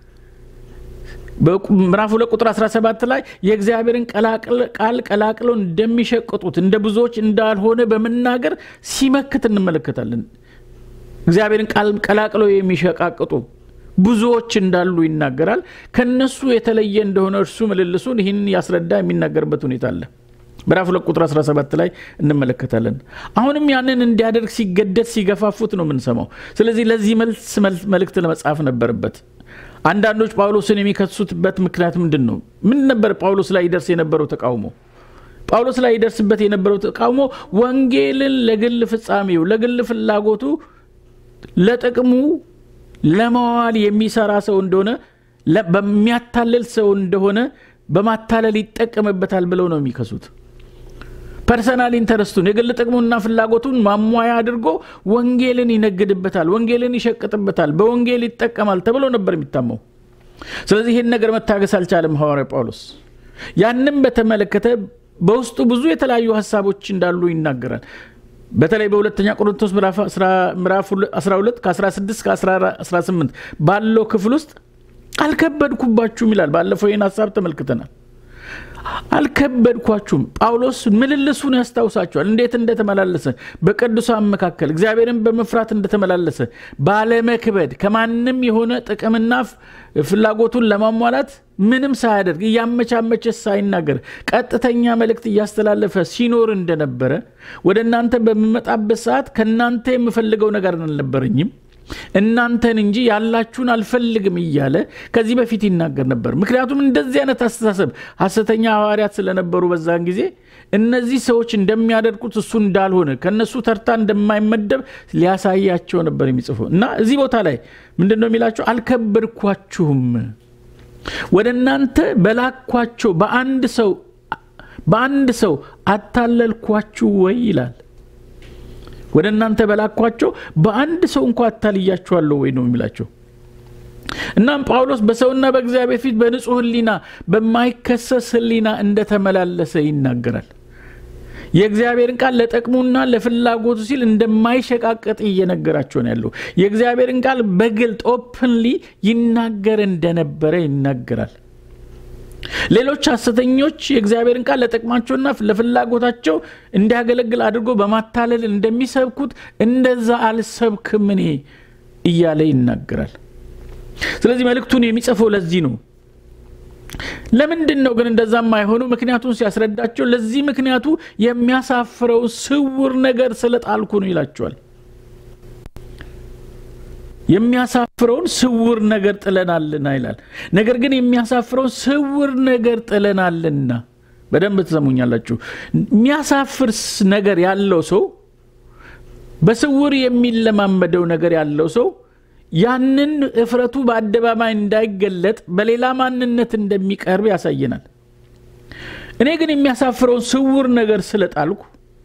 በምዕራፍ ሁለት ቁጥር አስራ ሰባት ላይ የእግዚአብሔርን ቃል ቀላቅለው እንደሚሸቅጡት እንደ ብዙዎች እንዳልሆነ በመናገር ሲመክት እንመለከታለን። እግዚአብሔርን ቃል ቀላቅለው የሚሸቃቅጡ ብዙዎች እንዳሉ ይናገራል። ከነሱ የተለየ እንደሆነ እርሱ መልልሱን ይህን ያስረዳ የሚናገርበት ሁኔታ አለ። ምዕራፍ ሁለት ቁጥር አስራ ሰባት ላይ እንመለከታለን። አሁንም ያንን እንዲያደርግ ሲገደድ ሲገፋፉት ነው የምንሰማው። ስለዚህ ለዚህ መልስ መልእክት ለመጻፍ ነበርበት። አንዳንዶች ጳውሎስን የሚከሱትበት ምክንያት ምንድነው? ምን ነበር ጳውሎስ ላይ ይደርስ የነበረው ተቃውሞ? ጳውሎስ ላይ ይደርስበት የነበረው ተቃውሞ ወንጌልን ለግል ፍጻሜው ለግል ፍላጎቱ ለጥቅሙ ለማዋል የሚሰራ ሰው እንደሆነ በሚያታለል ሰው እንደሆነ በማታለል ይጠቀምበታል ብለው ነው የሚከሱት። ፐርሰናል ኢንተረስቱን የግል ጥቅሙና ፍላጎቱን ማሟያ አድርጎ ወንጌልን ይነግድበታል፣ ወንጌልን ይሸቅጥበታል፣ በወንጌል ይጠቀማል ተብሎ ነበር የሚታመው። ስለዚህ ይሄን ነገር መታገስ አልቻለም ሐዋርያው ጳውሎስ። ያንንም በተመለከተ በውስጡ ብዙ የተለያዩ ሐሳቦች እንዳሉ ይናገራል። በተለይ በሁለተኛ ቆሮንቶስ ምዕራፍ አስራ ሁለት ከ16 እስከ አስራ ስምንት ባለው ክፍል ውስጥ አልከበድኩባችሁም ይላል። ባለፈው ይሄን ሐሳብ ተመልክተናል። አልከበድኳችሁም። ጳውሎስ ምልልሱን ያስታውሳቸዋል። እንዴት እንደተመላለሰ በቅዱሳን መካከል እግዚአብሔርን በመፍራት እንደተመላለሰ ባለመክበድ ከማንንም የሆነ ጥቅምና ፍላጎቱን ለማሟላት ምንም ሳያደርግ ያመቻመቸ ሳይናገር ቀጥተኛ መልእክት ያስተላለፈ ሲኖር እንደነበረ ወደናንተ በመመጣበት ሰዓት ከናንተ የምፈልገው ነገር አልነበረኝም እናንተን እንጂ ያላችሁን አልፈልግም እያለ ከዚህ በፊት ይናገር ነበር። ምክንያቱም እንደዚህ አይነት አስተሳሰብ ሐሰተኛ ሐዋርያት ስለነበሩ በዛን ጊዜ እነዚህ ሰዎች እንደሚያደርጉት እሱ እንዳልሆነ ከነሱ ተርታ እንደማይመደብ ሊያሳያቸው ነበር የሚጽፈው። እና እዚህ ቦታ ላይ ምንድነው የሚላቸው? አልከበድኳችሁም ወደናንተ በላኳቸው በአንድ ሰው በአንድ ሰው አታለልኳችሁ ወይ ይላል። ወደናንተ በላኳቸው በአንድ ሰው እንኳን አታልያችኋለሁ ወይ ነው የሚላቸው። እናም ጳውሎስ በሰውና በእግዚአብሔር ፊት በንጹህ ሕሊና በማይከሰስ ሕሊና እንደተመላለሰ ይናገራል። የእግዚአብሔርን ቃል ለጥቅሙና ለፍላጎቱ ሲል እንደማይሸቃቀጥ እየነገራቸው ነው ያለው። የእግዚአብሔርን ቃል በግልጥ ኦፕንሊ ይናገር እንደነበረ ይናገራል። ሌሎች ሐሰተኞች የእግዚአብሔርን ቃል ለጥቅማቸውና ለፍላጎታቸው እንዲያገለግል አድርጎ በማታለል እንደሚሰብኩት እንደዛ አልሰብክም እኔ እያለ ይናገራል። ስለዚህ መልእክቱን የሚጽፈው ለዚህ ነው። ለምንድነው ግን እንደዛም አይሆኑ ምክንያቱን ሲያስረዳቸው ለዚህ ምክንያቱ የሚያሳፍረው ስውር ነገር ስለጣልኩ ነው ይላቸዋል የሚያሳፍረውን ስውር ነገር ጥለናልና ይላል ነገር ግን የሚያሳፍረው ስውር ነገር ጥለናልና በደንብ ተሰሙኛላችሁ የሚያሳፍር ነገር ያለው ሰው በስውር የሚለማመደው ነገር ያለው ሰው ያንን እፍረቱ በአደባባይ እንዳይገለጥ በሌላ ማንነት እንደሚቀርብ ያሳየናል እኔ ግን የሚያሳፍረው ስውር ነገር ስለጣልኩ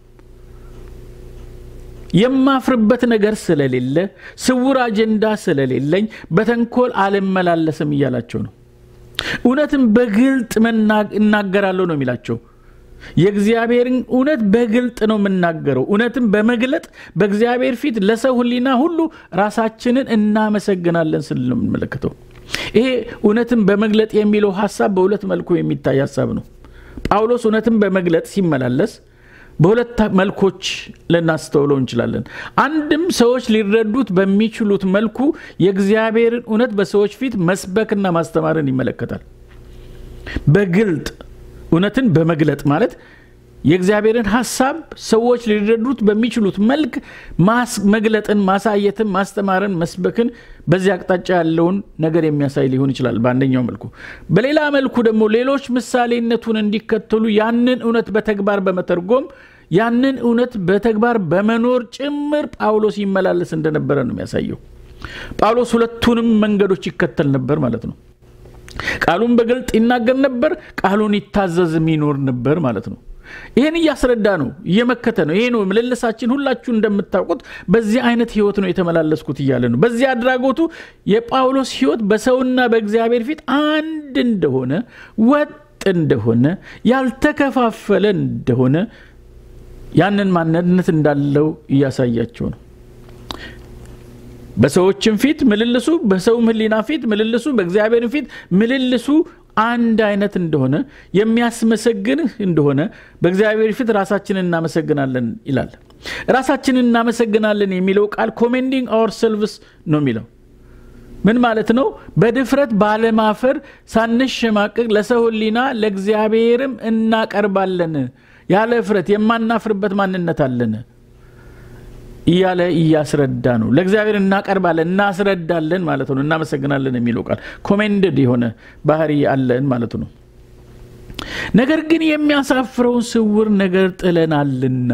የማፍርበት ነገር ስለሌለ ስውር አጀንዳ ስለሌለኝ በተንኮል አልመላለስም ይያላቸው ነው እውነትም በግልጥ እናገራለሁ ነው የሚላቸው የእግዚአብሔርን እውነት በግልጥ ነው መናገረው እውነትም በመግለጥ በእግዚአብሔር ፊት ለሰው ሁሉና ሁሉ ራሳችንን እናመሰግናለን ስለምን መለከተው ይሄ እውነትም በመግለጥ የሚለው ሐሳብ በሁለት መልኩ የሚታይ ሐሳብ ነው ጳውሎስ እውነትም በመግለጥ ሲመላለስ በሁለት መልኮች ለናስተውለው እንችላለን አንድም ሰዎች ሊረዱት በሚችሉት መልኩ የእግዚአብሔርን እውነት በሰዎች ፊት መስበክና ማስተማርን ይመለከታል በግልጥ እውነትን በመግለጥ ማለት የእግዚአብሔርን ሐሳብ ሰዎች ሊረዱት በሚችሉት መልክ መግለጥን ማሳየትን ማስተማርን መስበክን በዚያ አቅጣጫ ያለውን ነገር የሚያሳይ ሊሆን ይችላል በአንደኛው መልኩ በሌላ መልኩ ደግሞ ሌሎች ምሳሌነቱን እንዲከተሉ ያንን እውነት በተግባር በመተርጎም ያንን እውነት በተግባር በመኖር ጭምር ጳውሎስ ይመላለስ እንደነበረ ነው የሚያሳየው ጳውሎስ ሁለቱንም መንገዶች ይከተል ነበር ማለት ነው ቃሉን በግልጥ ይናገር ነበር ቃሉን ይታዘዝ የሚኖር ነበር ማለት ነው ይሄን ያስረዳ ነው እየመከተ ነው ይሄ ነው ምልልሳችን ሁላችሁ እንደምታውቁት በዚህ አይነት ህይወት ነው የተመላለስኩት ይያለ ነው በዚህ አድራጎቱ የጳውሎስ ህይወት በሰውና በእግዚአብሔር ፊት አንድ እንደሆነ ወጥ እንደሆነ ያልተከፋፈለ እንደሆነ ያንን ማንነት እንዳለው ያሳያቸው ነው በሰዎችም ፊት ምልልሱ በሰውም ህሊና ፊት ምልልሱ በእግዚአብሔር ፊት ምልልሱ አንድ አይነት እንደሆነ የሚያስመሰግንህ እንደሆነ በእግዚአብሔር ፊት ራሳችንን እናመሰግናለን ይላል ራሳችንን እናመሰግናለን የሚለው ቃል commending ourselves ነው የሚለው ምን ማለት ነው በድፍረት ባለማፈር ሳንሸማቀቅ ለሰው ህሊና ለእግዚአብሔርም እናቀርባለን ያለ ፍረት የማናፍርበት ማንነት አለን ይያለ ይያስረዳ ነው ለእግዚአብሔር እናቀርባለን እናስረዳለን ማለት ነው እናመሰግናለን የሚለው ቃል commended የሆነ ባህሪ አለን ማለት ነው ነገር ግን የሚያሳፍረው ስውር ነገር ጥለናልና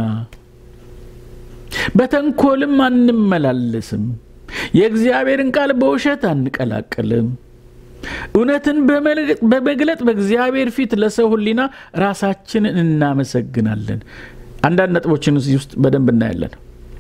በተንኮልም አንመላለስም የእግዚአብሔርን ቃል በውሸት አንቀላቀልም እውነትን በመግለጥ በእግዚአብሔር ፊት ለሰው ሁሉና ራሳችንን እናመሰግናለን አንዳንድ ነጥቦችን እዚህ ውስጥ በደንብ እናያለን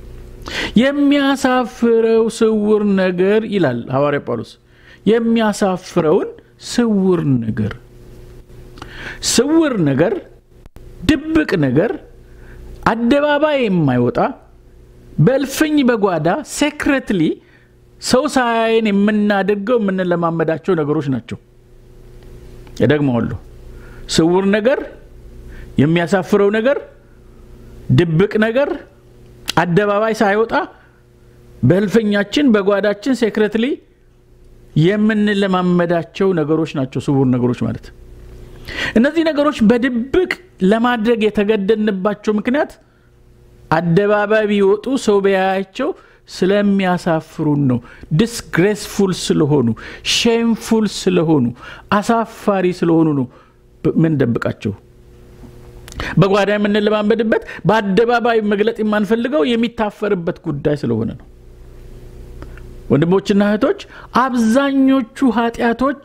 የሚያሳፍረው ስውር ነገር ይላል ሐዋርያ ጳውሎስ የሚያሳፍረውን ስውር ነገር ስውር ነገር ድብቅ ነገር አደባባይ የማይወጣ በልፍኝ በጓዳ secretly ሰው ሳይን የምናደርገው የምንለማመዳቸው ነገሮች ናቸው እደግመዋለሁ ስውር ነገር የሚያሳፍረው ነገር ድብቅ ነገር አደባባይ ሳይወጣ በልፍኛችን በጓዳችን secretly የምንለማመዳቸው ነገሮች ናቸው ስውር ነገሮች ማለት እነዚህ ነገሮች በድብቅ ለማድረግ የተገደድንባቸው ምክንያት አደባባይ ቢወጡ ሰው ቢያያቸው ስለሚያሳፍሩን ነው disgraceful ስለሆኑ shameful ስለሆኑ አሳፋሪ ስለሆኑ ነው ምን ደብቃቸው በጓዳ የምንለማመድበት በአደባባይ መግለጥ የማንፈልገው የሚታፈርበት ጉዳይ ስለሆነ ነው ወንድሞችና እህቶች አብዛኞቹ ኃጢያቶች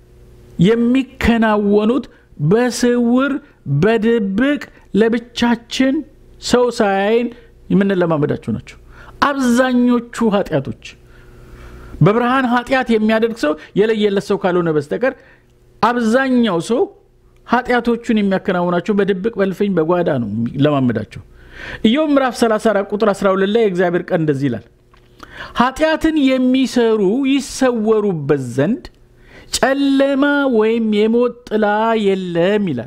የሚከናወኑት በስውር በድብቅ ለብቻችን ሰው ሳይን የምንለማመዳቸው ናቸው አብዛኞቹ ኃጢያቶች በብርሃን ኃጢያት የሚያደርግ ሰው የለየለት ሰው ካልሆነ በስተቀር አብዛኛው ሰው ኃጢያቶቹን የሚያከናውናቸው በድብቅ በልፍኝ በጓዳ ነው ለማመዳቸው ኢዮብ ምዕራፍ ሰላሳ አራት ቁጥር አስራ ሁለት ላይ እግዚአብሔር ቃል እንደዚህ ይላል ኃጢያትን የሚሰሩ ይሰወሩበት ዘንድ ጨለማ ወይም የሞት ጥላ የለም ይላል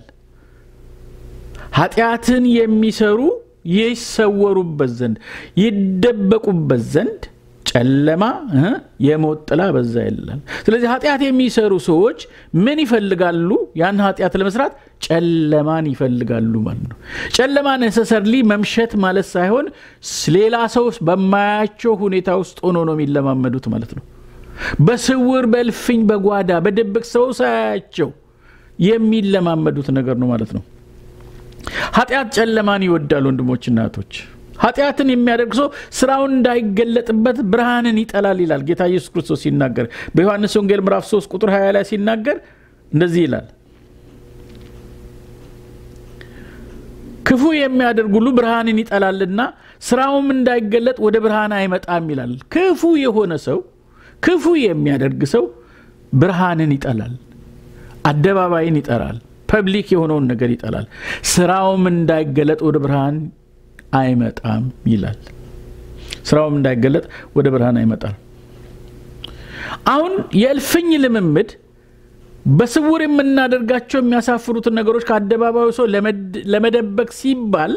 ኃጢያትን የሚሰሩ ይሰወሩበት ዘንድ ይደበቁበት ዘንድ ጨለማ የሞት ጥላ በዛ ይላል ስለዚህ ኃጢአት የሚሰሩ ሰዎች ምን ይፈልጋሉ ያን ኃጢአት ለመስራት ጨለማን ይፈልጋሉ ማለት ነው ጨለማ necessarily መምሸት ማለት ሳይሆን ሌላ ሰው በማያቸው ሁኔታ ውስጥ ሆኖ ነው የሚለማመዱት ማለት ነው በስውር በልፍኝ በጓዳ በድብቅ ሰው ሳያቸው የሚለማመዱት ነገር ነው ማለት ነው ኃጢአት ጨለማን ይወዳል ወንድሞችና እህቶች ኃጢአትን የሚያደርግ ሰው ስራውን እንዳይገለጥበት ብርሃንን ይጠላል ይላል ጌታ ኢየሱስ ክርስቶስ ሲናገር በዮሐንስ ወንጌል ምዕራፍ ሶስት ቁጥር ሃያ ላይ ሲናገር እንደዚህ ይላል ክፉ የሚያደርግ ሁሉ ብርሃንን ይጠላልና ስራውም እንዳይገለጥ ወደ ብርሃን አይመጣም ይላል ክፉ የሆነ ሰው ክፉ የሚያደርግ ሰው ብርሃንን ይጠላል አደባባይን ይጠራል ፐብሊክ የሆነውን ነገር ይጠላል ስራውም እንዳይገለጥ ወደ ብርሃን አይመጣም ይላል ስራውም እንዳይገለጥ ወደ ብርሃን አይመጣም አሁን የልፍኝ ልምምድ በስውር የምናደርጋቸው የሚያሳፍሩት ነገሮች ከአደባባዩ ሰው ለመደበቅ ሲባል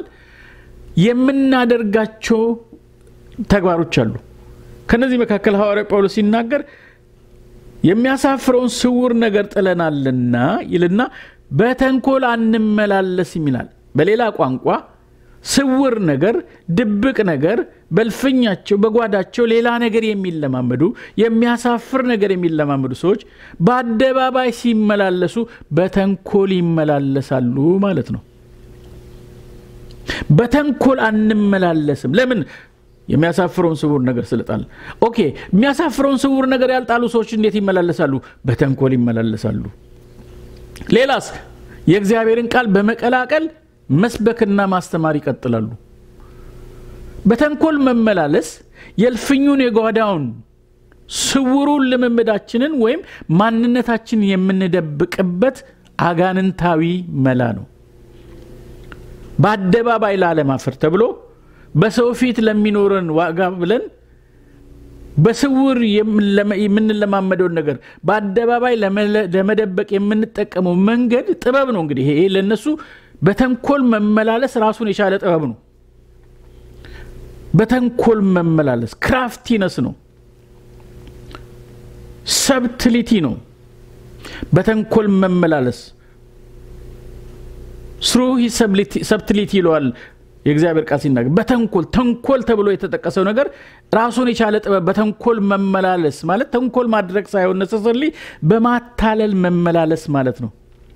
የምናደርጋቸው ተግባሮች አሉ ከነዚህ መካከል ሐዋርያው ጳውሎስ ሲናገር የሚያሳፍረውን ስውር ነገር ጥለናልና ይልና በተንኮል አንመላለስም ይላል በሌላ ቋንቋ ስውር ነገር ድብቅ ነገር በልፍኛቸው በጓዳቸው ሌላ ነገር የሚለማመዱ የሚያሳፍር ነገር የሚለማመዱ ሰዎች በአደባባይ ሲመላለሱ በተንኮል ይመላለሳሉ ማለት ነው በተንኮል አንመላለስም ለምን የሚያሳፍረውን ስውር ነገር ስለጣል ኦኬ የሚያሳፍረውን ስውር ነገር ያልጣሉ ሰዎች እንዴት ይመላለሳሉ በተንኮል ይመላለሳሉ ሌላስ የእግዚአብሔርን ቃል በመቀላቀል መስበክና ማስተማር ይቀጥላሉ በተንኮል መመላለስ የልፍኙን የጓዳውን ስውሩን ልምምዳችንን ወይም ማንነታችንን የምንደብቅበት አጋንንታዊ መላ ነው በአደባባይ ለዓለማፈር ተብሎ በሰው ፊት ለሚኖረን ዋጋ ብለን በስውር የምንለማመደው ነገር በአደባባይ ለመደበቅ የምንጠቀመው መንገድ ጥበብ ነው እንግዲህ ይሄ ለነሱ በተንኮል መመላለስ ራሱን የቻለ ጥበብ ነው በተንኮል መመላለስ ክራፍቲነስ ነው ሰብትሊቲ ነው በተንኮል መመላለስ through his subtlety ይሏል የእግዚአብሔር ቃል ሲናገር በተንኮል ተንኮል ተብሎ የተጠቀሰው ነገር ራሱን የቻለ ጥበብ በተንኮል መመላለስ ማለት ተንኮል ማድረግ ሳይሆን necessarily በማታለል መመላለስ ማለት ነው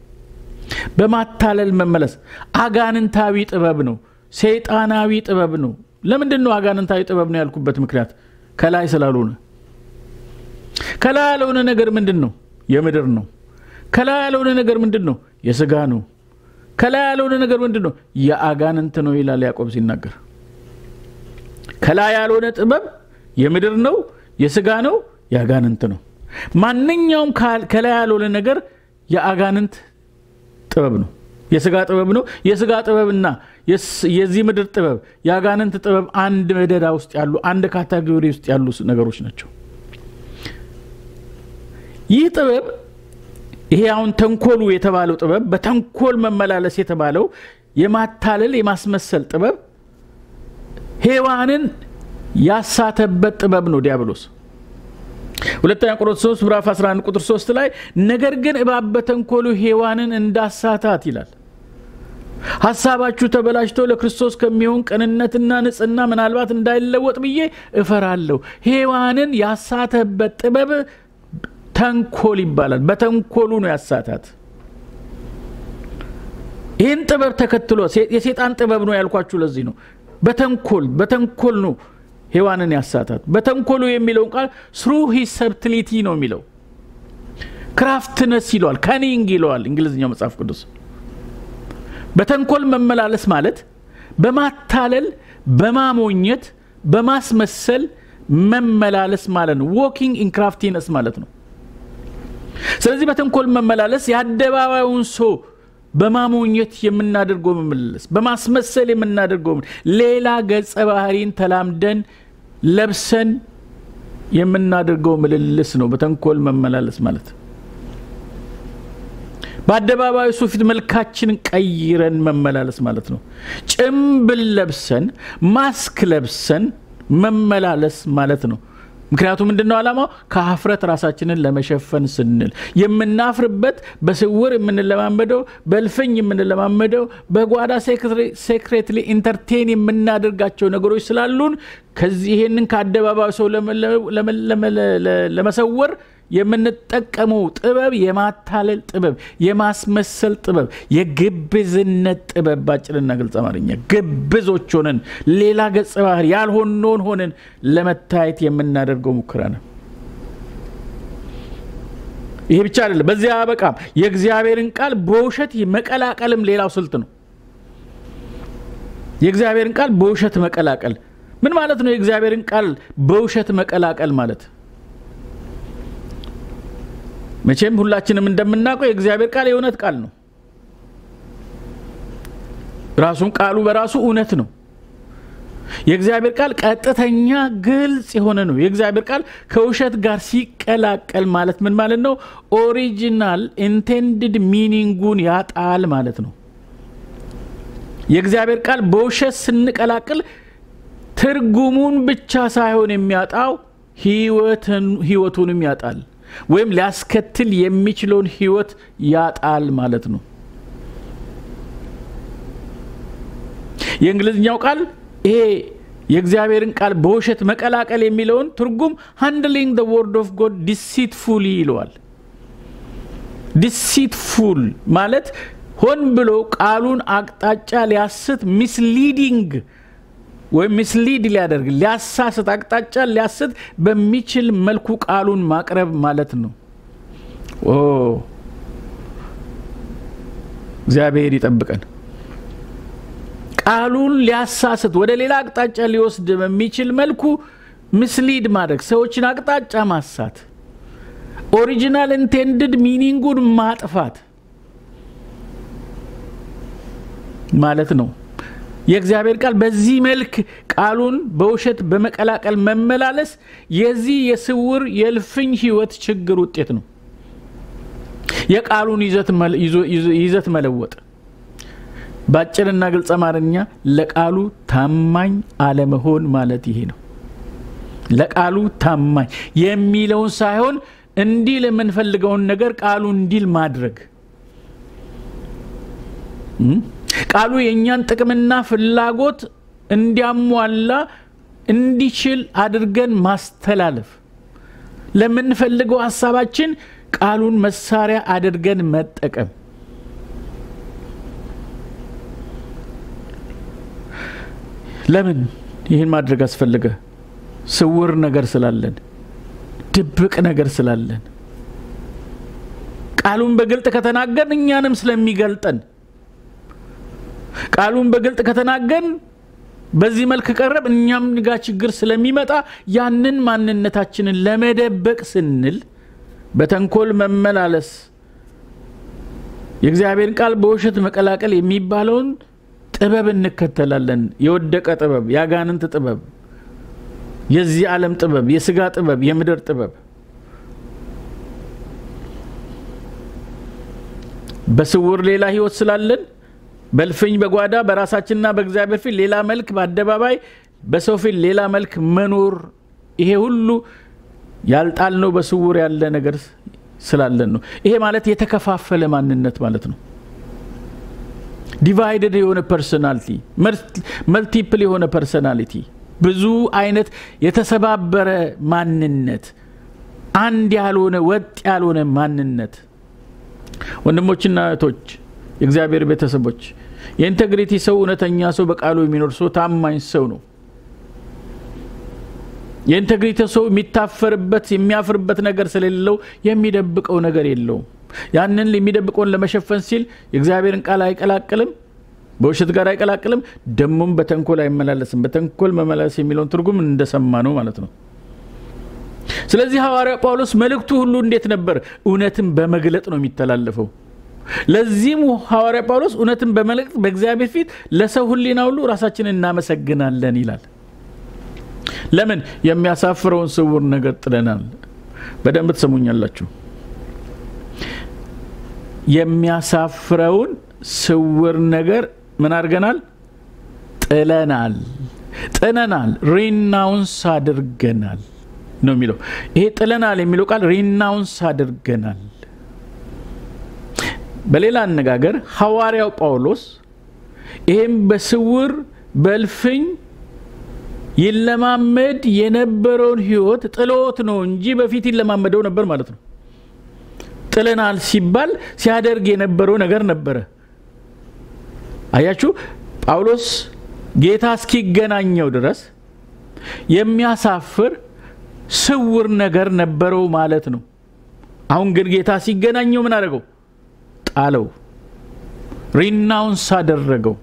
በማታለል መመለስ አጋንንታዊ ጥበብ ነው ሰይጣናዊ ጥበብ ነው ለምንድን ነው አጋንንታዊ ጥበብ ነው ያልኩበት ምክንያት ከላይ ስላልሆነ ከላይ ያልሆነ ነገር ምንድነው የምድር ነው ከላይ ያልሆነ ነገር ምንድነው የሥጋ ነው ከላይ ያልሆነ ነገር ምንድነው የአጋንንት ነው ይላል ያዕቆብ ሲናገር ከላይ ያልሆነ ጥበብ የምድር ነው የሥጋ ነው የአጋንንት ነው ማንኛውም ከላይ ያልሆነ ነገር የአጋንንት ጥበብ ነው የሥጋ ጥበብ ነው የሥጋ ጥበብና የዚህ ምድር ጥበብ የአጋንንት ጥበብ አንድ መደዳ ውስጥ ያሉ አንድ ካታጎሪ ውስጥ ያሉ ነገሮች ናቸው ይህ ጥበብ ይሄ አሁን ተንኮሉ የተባለው ጥበብ በተንኮል መመላለስ የተባለው የማታለል የማስመሰል ጥበብ ሔዋንን ያሳተበት ጥበብ ነው ዲያብሎስ ሁለተኛ ቆሮንቶስ ምዕራፍ አስራ አንድ ቁጥር ሶስት ላይ ነገር ግን እባብ በተንኮሉ ሔዋንን እንዳሳታት ይላል ሐሳባችሁ ተበላሽቶ ለክርስቶስ ከሚሆን ቅንነትና ንጽህና ምናልባት እንዳይለወጥ ብዬ እፈራለሁ ሔዋንን ያሳተበት ጥበብ ተንኮል ይባላል በተንኮሉ ነው ያሳታት ይህን ጥበብ ተከትሎ የሰይጣን ጥበብ ነው ያልኳችሁ ለዚህ ነው በተንኮል በተንኮል ነው ሔዋንን ያሳታት በተንኮሉ የሚለው ቃል through his subtlety ነው የሚለው ክራፍትነስ ይሏል cunning ይሏል እንግሊዝኛው መጽሐፍ ቅዱስ በተንኮል መመላለስ ማለት በማታለል በማሞኘት በማስመሰል መመላለስ ማለት ነው walking in craftiness ማለት ነው ስለዚህ በተንኮል መመላለስ ያደባባዩን ሰው በማሞኘት የምናደርገው መመላለስ በማስመሰል የምናደርገው ሌላ ገጸ ባህሪን ተላምደን ለብሰን የምናደርገው ምልልስ ነው በተንኮል መመላለስ ማለት በአደባባዩ ሰው ፊት መልካችንን ቀይረን መመላለስ ማለት ነው ጭምብል ለብሰን ማስክ ለብሰን መመላለስ ማለት ነው ምክንያቱም ምንድነው ዓላማው ከሀፍረት ራሳችንን ለመሸፈን ስንል የምናፍርበት በስውር የምንለማመደው በልፍኝ የምንለማመደው በጓዳ ሴክሬትሊ ኢንተርቴን የምናደርጋቸው ነገሮች ስላሉን ከዚህ ይሄንን ከአደባባይ ሰው ለመሰወር የምንጠቀመው ጥበብ የማታለል ጥበብ የማስመሰል ጥበብ የግብዝነት ጥበብ ባጭርና ግልጽ አማርኛ ግብዞች ሆነን ሌላ ገጽ ባህሪ ያልሆነውን ሆነን ለመታየት የምናደርገው ሙከራ ነው ይሄ ብቻ አይደለም በዚያ አበቃም የእግዚአብሔርን ቃል በውሸት መቀላቀልም ሌላው ስልት ነው የእግዚአብሔርን ቃል በውሸት መቀላቀል ምን ማለት ነው የእግዚአብሔርን ቃል በውሸት መቀላቀል ማለት መቼም ሁላችንም እንደምናውቀው የእግዚአብሔር ቃል የእውነት ቃል ነው ራሱን ቃሉ በራሱ እውነት ነው የእግዚአብሔር ቃል ቀጥተኛ ግልጽ የሆነ ነው የእግዚአብሔር ቃል ከውሸት ጋር ሲቀላቀል ማለት ምን ማለት ነው ኦሪጂናል ኢንቴንድድ ሚኒንጉን ያጣል ማለት ነው የእግዚአብሔር ቃል በውሸት ስንቀላቅል ትርጉሙን ብቻ ሳይሆን የሚያጣው ህይወቱን ህይወቱንም ያጣል ወይም ሊያስከትል የሚችለውን ህይወት ያጣል ማለት ነው የእንግሊዝኛው ቃል ይሄ የእግዚአብሔርን ቃል በውሸት መቀላቀል የሚለውን ትርጉም handling the word of God deceitfully ይለዋል deceitful ማለት ሆን ብሎ ቃሉን አቅጣጫ ሊያስት misleading ወይ mislead ሊያደርግ ሊያሳስት አቅጣጫ ሊያስት በሚችል መልኩ ቃሉን ማቅረብ ማለት ነው ኦ እግዚአብሔር ይጠብቀን ቃሉን ሊያሳስት ወደ ሌላ አቅጣጫ ሊወስድ በሚችል መልኩ mislead ማድረግ ሰዎችን አቅጣጫ ማሳት ኦሪጂናል ኢንቴንድድ ሚኒንጉን ማጥፋት ማለት ነው የእግዚአብሔር ቃል በዚህ መልክ ቃሉን በውሸት በመቀላቀል መመላለስ የዚህ የስውር የልፍኝ ህይወት ችግር ውጤት ነው የቃሉን ይዘት ይዘት መለወጥ ባጭርና ግልጽ አማርኛ ለቃሉ ታማኝ አለመሆን ማለት ይሄ ነው ለቃሉ ታማኝ የሚለውን ሳይሆን እንዲህ ለምንፈልገው ነገር ቃሉ እንዲል ማድረግ ቃሉ የኛን ጥቅምና ፍላጎት እንዲያሟላ እንዲችል አድርገን ማስተላለፍ ለምንፈልገው ሐሳባችን ቃሉን መሳሪያ አድርገን መጠቀም ለምን ይሄን ማድረግ አስፈልገ ስውር ነገር ስላለን ድብቅ ነገር ስላለን ቃሉን በግልጥ ከተናገርን እኛንም ስለሚገልጠን ቃሉን በግልጥ ከተናገርን በዚህ መልክ ቀረብ እኛም ጋር ችግር ስለሚመጣ ያንን ማንነታችንን ለመደበቅ ስንል በተንኮል መመላለስ የእግዚአብሔር ቃል በውሸት መቀላቀል የሚባለውን ጥበብ እንከተላለን የወደቀ ጥበብ ያጋንንት ጥበብ የዚህ ዓለም ጥበብ የሥጋ ጥበብ የምድር ጥበብ በስውር ሌላ ህይወት ስላለን በልፍኝ በጓዳ በራሳችንና በእግዚአብሔር ፊት ሌላ መልክ በአደባባይ በሰው ፊት ሌላ መልክ መኖር ይሄ ሁሉ ያልጣልነው በስውር ያለ ነገር ስላለን ነው ይሄ ማለት የተከፋፈለ ማንነት ማለት ነው divided የሆነ personality multiple የሆነ personality ብዙ አይነት የተሰባበረ ማንነት አንድ ያልሆነ ወጥ ያልሆነ ማንነት ወንድሞችና እህቶች የእግዚአብሔር ቤተሰቦች የኢንቴግሪቲ ሰው እውነተኛ ሰው በቃሉ የሚኖር ሰው ታማኝ ሰው ነው የኢንቴግሪቲ ሰው የሚታፈርበት የሚያፍርበት ነገር ስለሌለው የሚደብቀው ነገር የለው ያንን የሚደብቀውን ለመሸፈን ሲል የእግዚአብሔርን ቃል አይቀላቅልም በውሸት ጋር አይቀላቅልም ደሞም በተንኮል አይመላለስም በተንኮል መመላለስ የሚለውን ትርጉም እንደሰማ ነው ማለት ነው ስለዚህ ሐዋርያ ጳውሎስ መልእክቱ ሁሉ እንዴት ነበር እውነትን በመግለጥ ነው የሚተላለፈው ለዚህም ሐዋርያ ጳውሎስ እውነትን በመልእክት በእግዚአብሔር ፊት ለሰው ሁሉና ሁሉ ራሳችንን እናመሰግናለን ይላል ለምን የሚያሳፍረውን ስውር ነገር ጥለናል በደንብ ተሰሙኛላችሁ የሚያሳፍረውን ስውር ነገር ምን አድርገናል ጥለናል ጥነናል ሪናውንስ አድርገናል ነው የሚለው ይሄ ጥለናል የሚለው ቃል ሪናውንስ አድርገናል በሌላ አነጋገር ሐዋርያው ጳውሎስ ይሄም በስውር በልፍኝ ይለማመድ የነበረውን ህይወት ጥሎት ነው እንጂ በፊት ይለማመደው ነበር ማለት ነው ጥለናል ሲባል ሲያደርግ የነበረው ነገር ነበር አያችሁ ጳውሎስ ጌታ እስኪገናኘው ድረስ የሚያሳፍር ስውር ነገር ነበረው ማለት ነው አሁን ግን ጌታ ሲገናኘው ምን አደረገው ጣለው ሪናውንስ አደረገው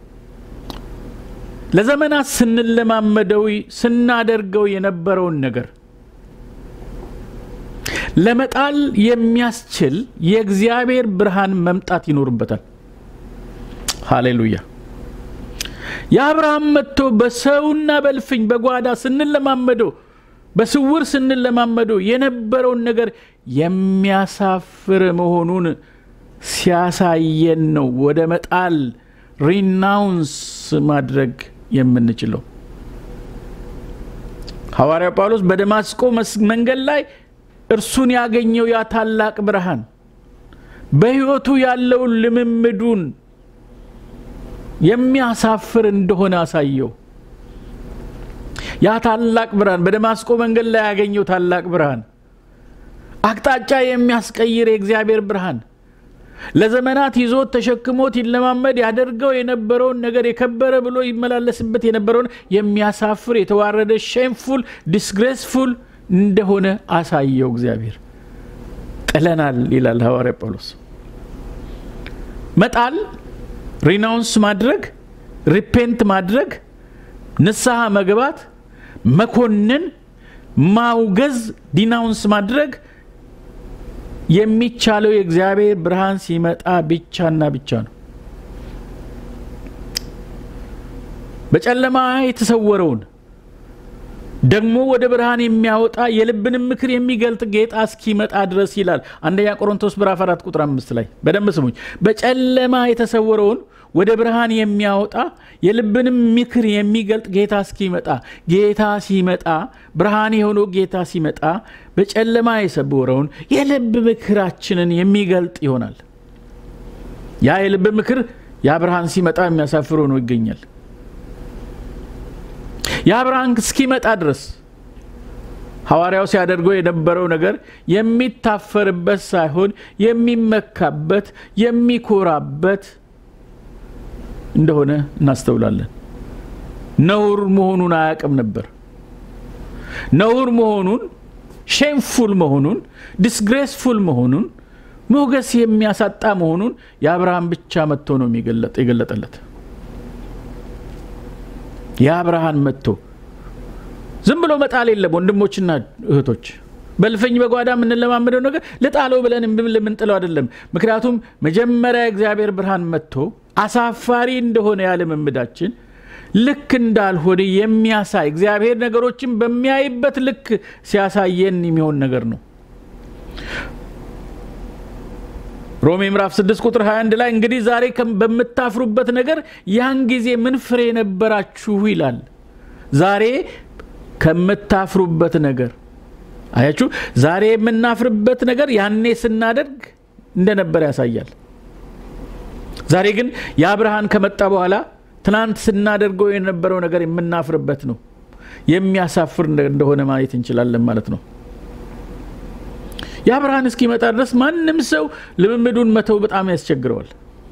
ለዘመናት ስንለማመደው ስናደርገው የነበረውን ነገር ለመጣል የሚያስችል የእግዚአብሔር ብርሃን መምጣት ይኖርበታል ሃሌሉያ የአብርሃም መጥቶ በሰውና በልፍኝ በጓዳ ስንለማመደው በስውር ስንለማመደው የነበረውን ነገር የሚያሳፍር መሆኑን ሲያሳየን ነው ወደ መጣል ሪናውንስ ማድረግ የምንችለው ሐዋርያው ጳውሎስ በደማስቆ መንገድ ላይ እርሱን ያገኘው ያ ታላቅ ብርሃን በህይወቱ ያለው ልምምዱን የሚያሳፍር እንደሆነ አሳየው ያ ታላቅ ብርሃን በደማስቆ መንገድ ላይ ያገኘው ታላቅ ብርሃን አቅጣጫ የሚያስቀይር የእግዚአብሔር ብርሃን ለዘመናት ይዞት ተሸክሞት ይለማመድ ያደርገው የነበረውን ነገር የከበረ ብሎ ይመላለስበት የነበረውን የሚያሳፍር የተዋረደ ሼምፉል ዲስግሬስፉል እንደሆነ አሳየው እግዚአብሔር ጥለናል ይላል ሐዋርያው ጳውሎስ መጣል ሪናውንስ ማድረግ ሪፔንት ማድረግ ንስሐ መግባት መኮንን ማውገዝ ዲናውንስ ማድረግ የሚቻለው የእግዚአብሔር ብርሃን ሲመጣ ብቻና ብቻ ነው በጨለማ የተሰወረውን ደግሞ ወደ ብርሃን የሚያወጣ የልብን ምክር የሚገልጥ ጌታ እስኪመጣ ድረስ ይላል አንደኛ ቆሮንቶስ ምዕራፍ አራት ቁጥር አምስት ላይ በደንብ ስሙኝ በጨለማ የተሰወረውን ወደ ብርሃን የሚያወጣ የልብን ምክር የሚገልጥ ጌታ እስኪመጣ ጌታ ሲመጣ ብርሃን የሆነው ጌታ ሲመጣ በጨለማ የተሰወረውን የልብ ምክራችንን የሚገልጥ ይሆናል ያ የልብ ምክር ያ ብርሃን ሲመጣ የሚያሳፍረው ነው ይገኛል ያ ብርሃን እስኪመጣ ድረስ ሐዋርያው ሲያደርገው የነበረው ነገር የሚታፈርበት ሳይሆን የሚመካበት የሚኮራበት እንደሆነ እናስተውላለን ነውር መሆኑን አያውቅም ነበር ነውር መሆኑን ሼምፉል መሆኑን ዲስግሬስፉል መሆኑን ሞገስ የሚያሳጣ መሆኑን የአብርሃም ብቻ መጥቶ ነው የሚገለጥ ይገለጠለት የአብርሃም መጥቶ ዝም ብሎ መጣል የለም ወንድሞችና እህቶች በልፈኝ በጓዳ ምን ለማመደው ነገር ለጣለው ብለን ለምንጥለው አይደለም ምክንያቱም መጀመሪያ እግዚአብሔር ብርሃን መጥቶ አሳፋሪ እንደሆነ ያለ መምዳችን ልክ እንዳልሆነ የሚያሳይ እግዚአብሔር ነገሮችን በሚያይበት ልክ ሲያሳየን የሚሆን ነገር ነው ሮሜ ምዕራፍ ስድስት ቁጥር ሃያ አንድ ላይ እንግዲህ ዛሬ በመታፍሩበት ነገር ያን ጊዜ ምን ፍሬ ነበራችሁ ይላል ዛሬ ከመታፍሩበት ነገር አያችሁ ዛሬ የምናፍርበት ነገር ያኔ ስናደርግ እንደነበር ያሳያል ዛሬ ግን ያብርሃን ከመጣ በኋላ ትናንት ስናደርገው የነበረው ነገር የምናፍርበት ነው የሚያሳፍር እንደሆነ ማየት እንችላለን ማለት ነው ያብርሃን እስኪመጣ ድረስ ማንንም ሰው ልምምዱን መተው በጣም ያስቸግረዋል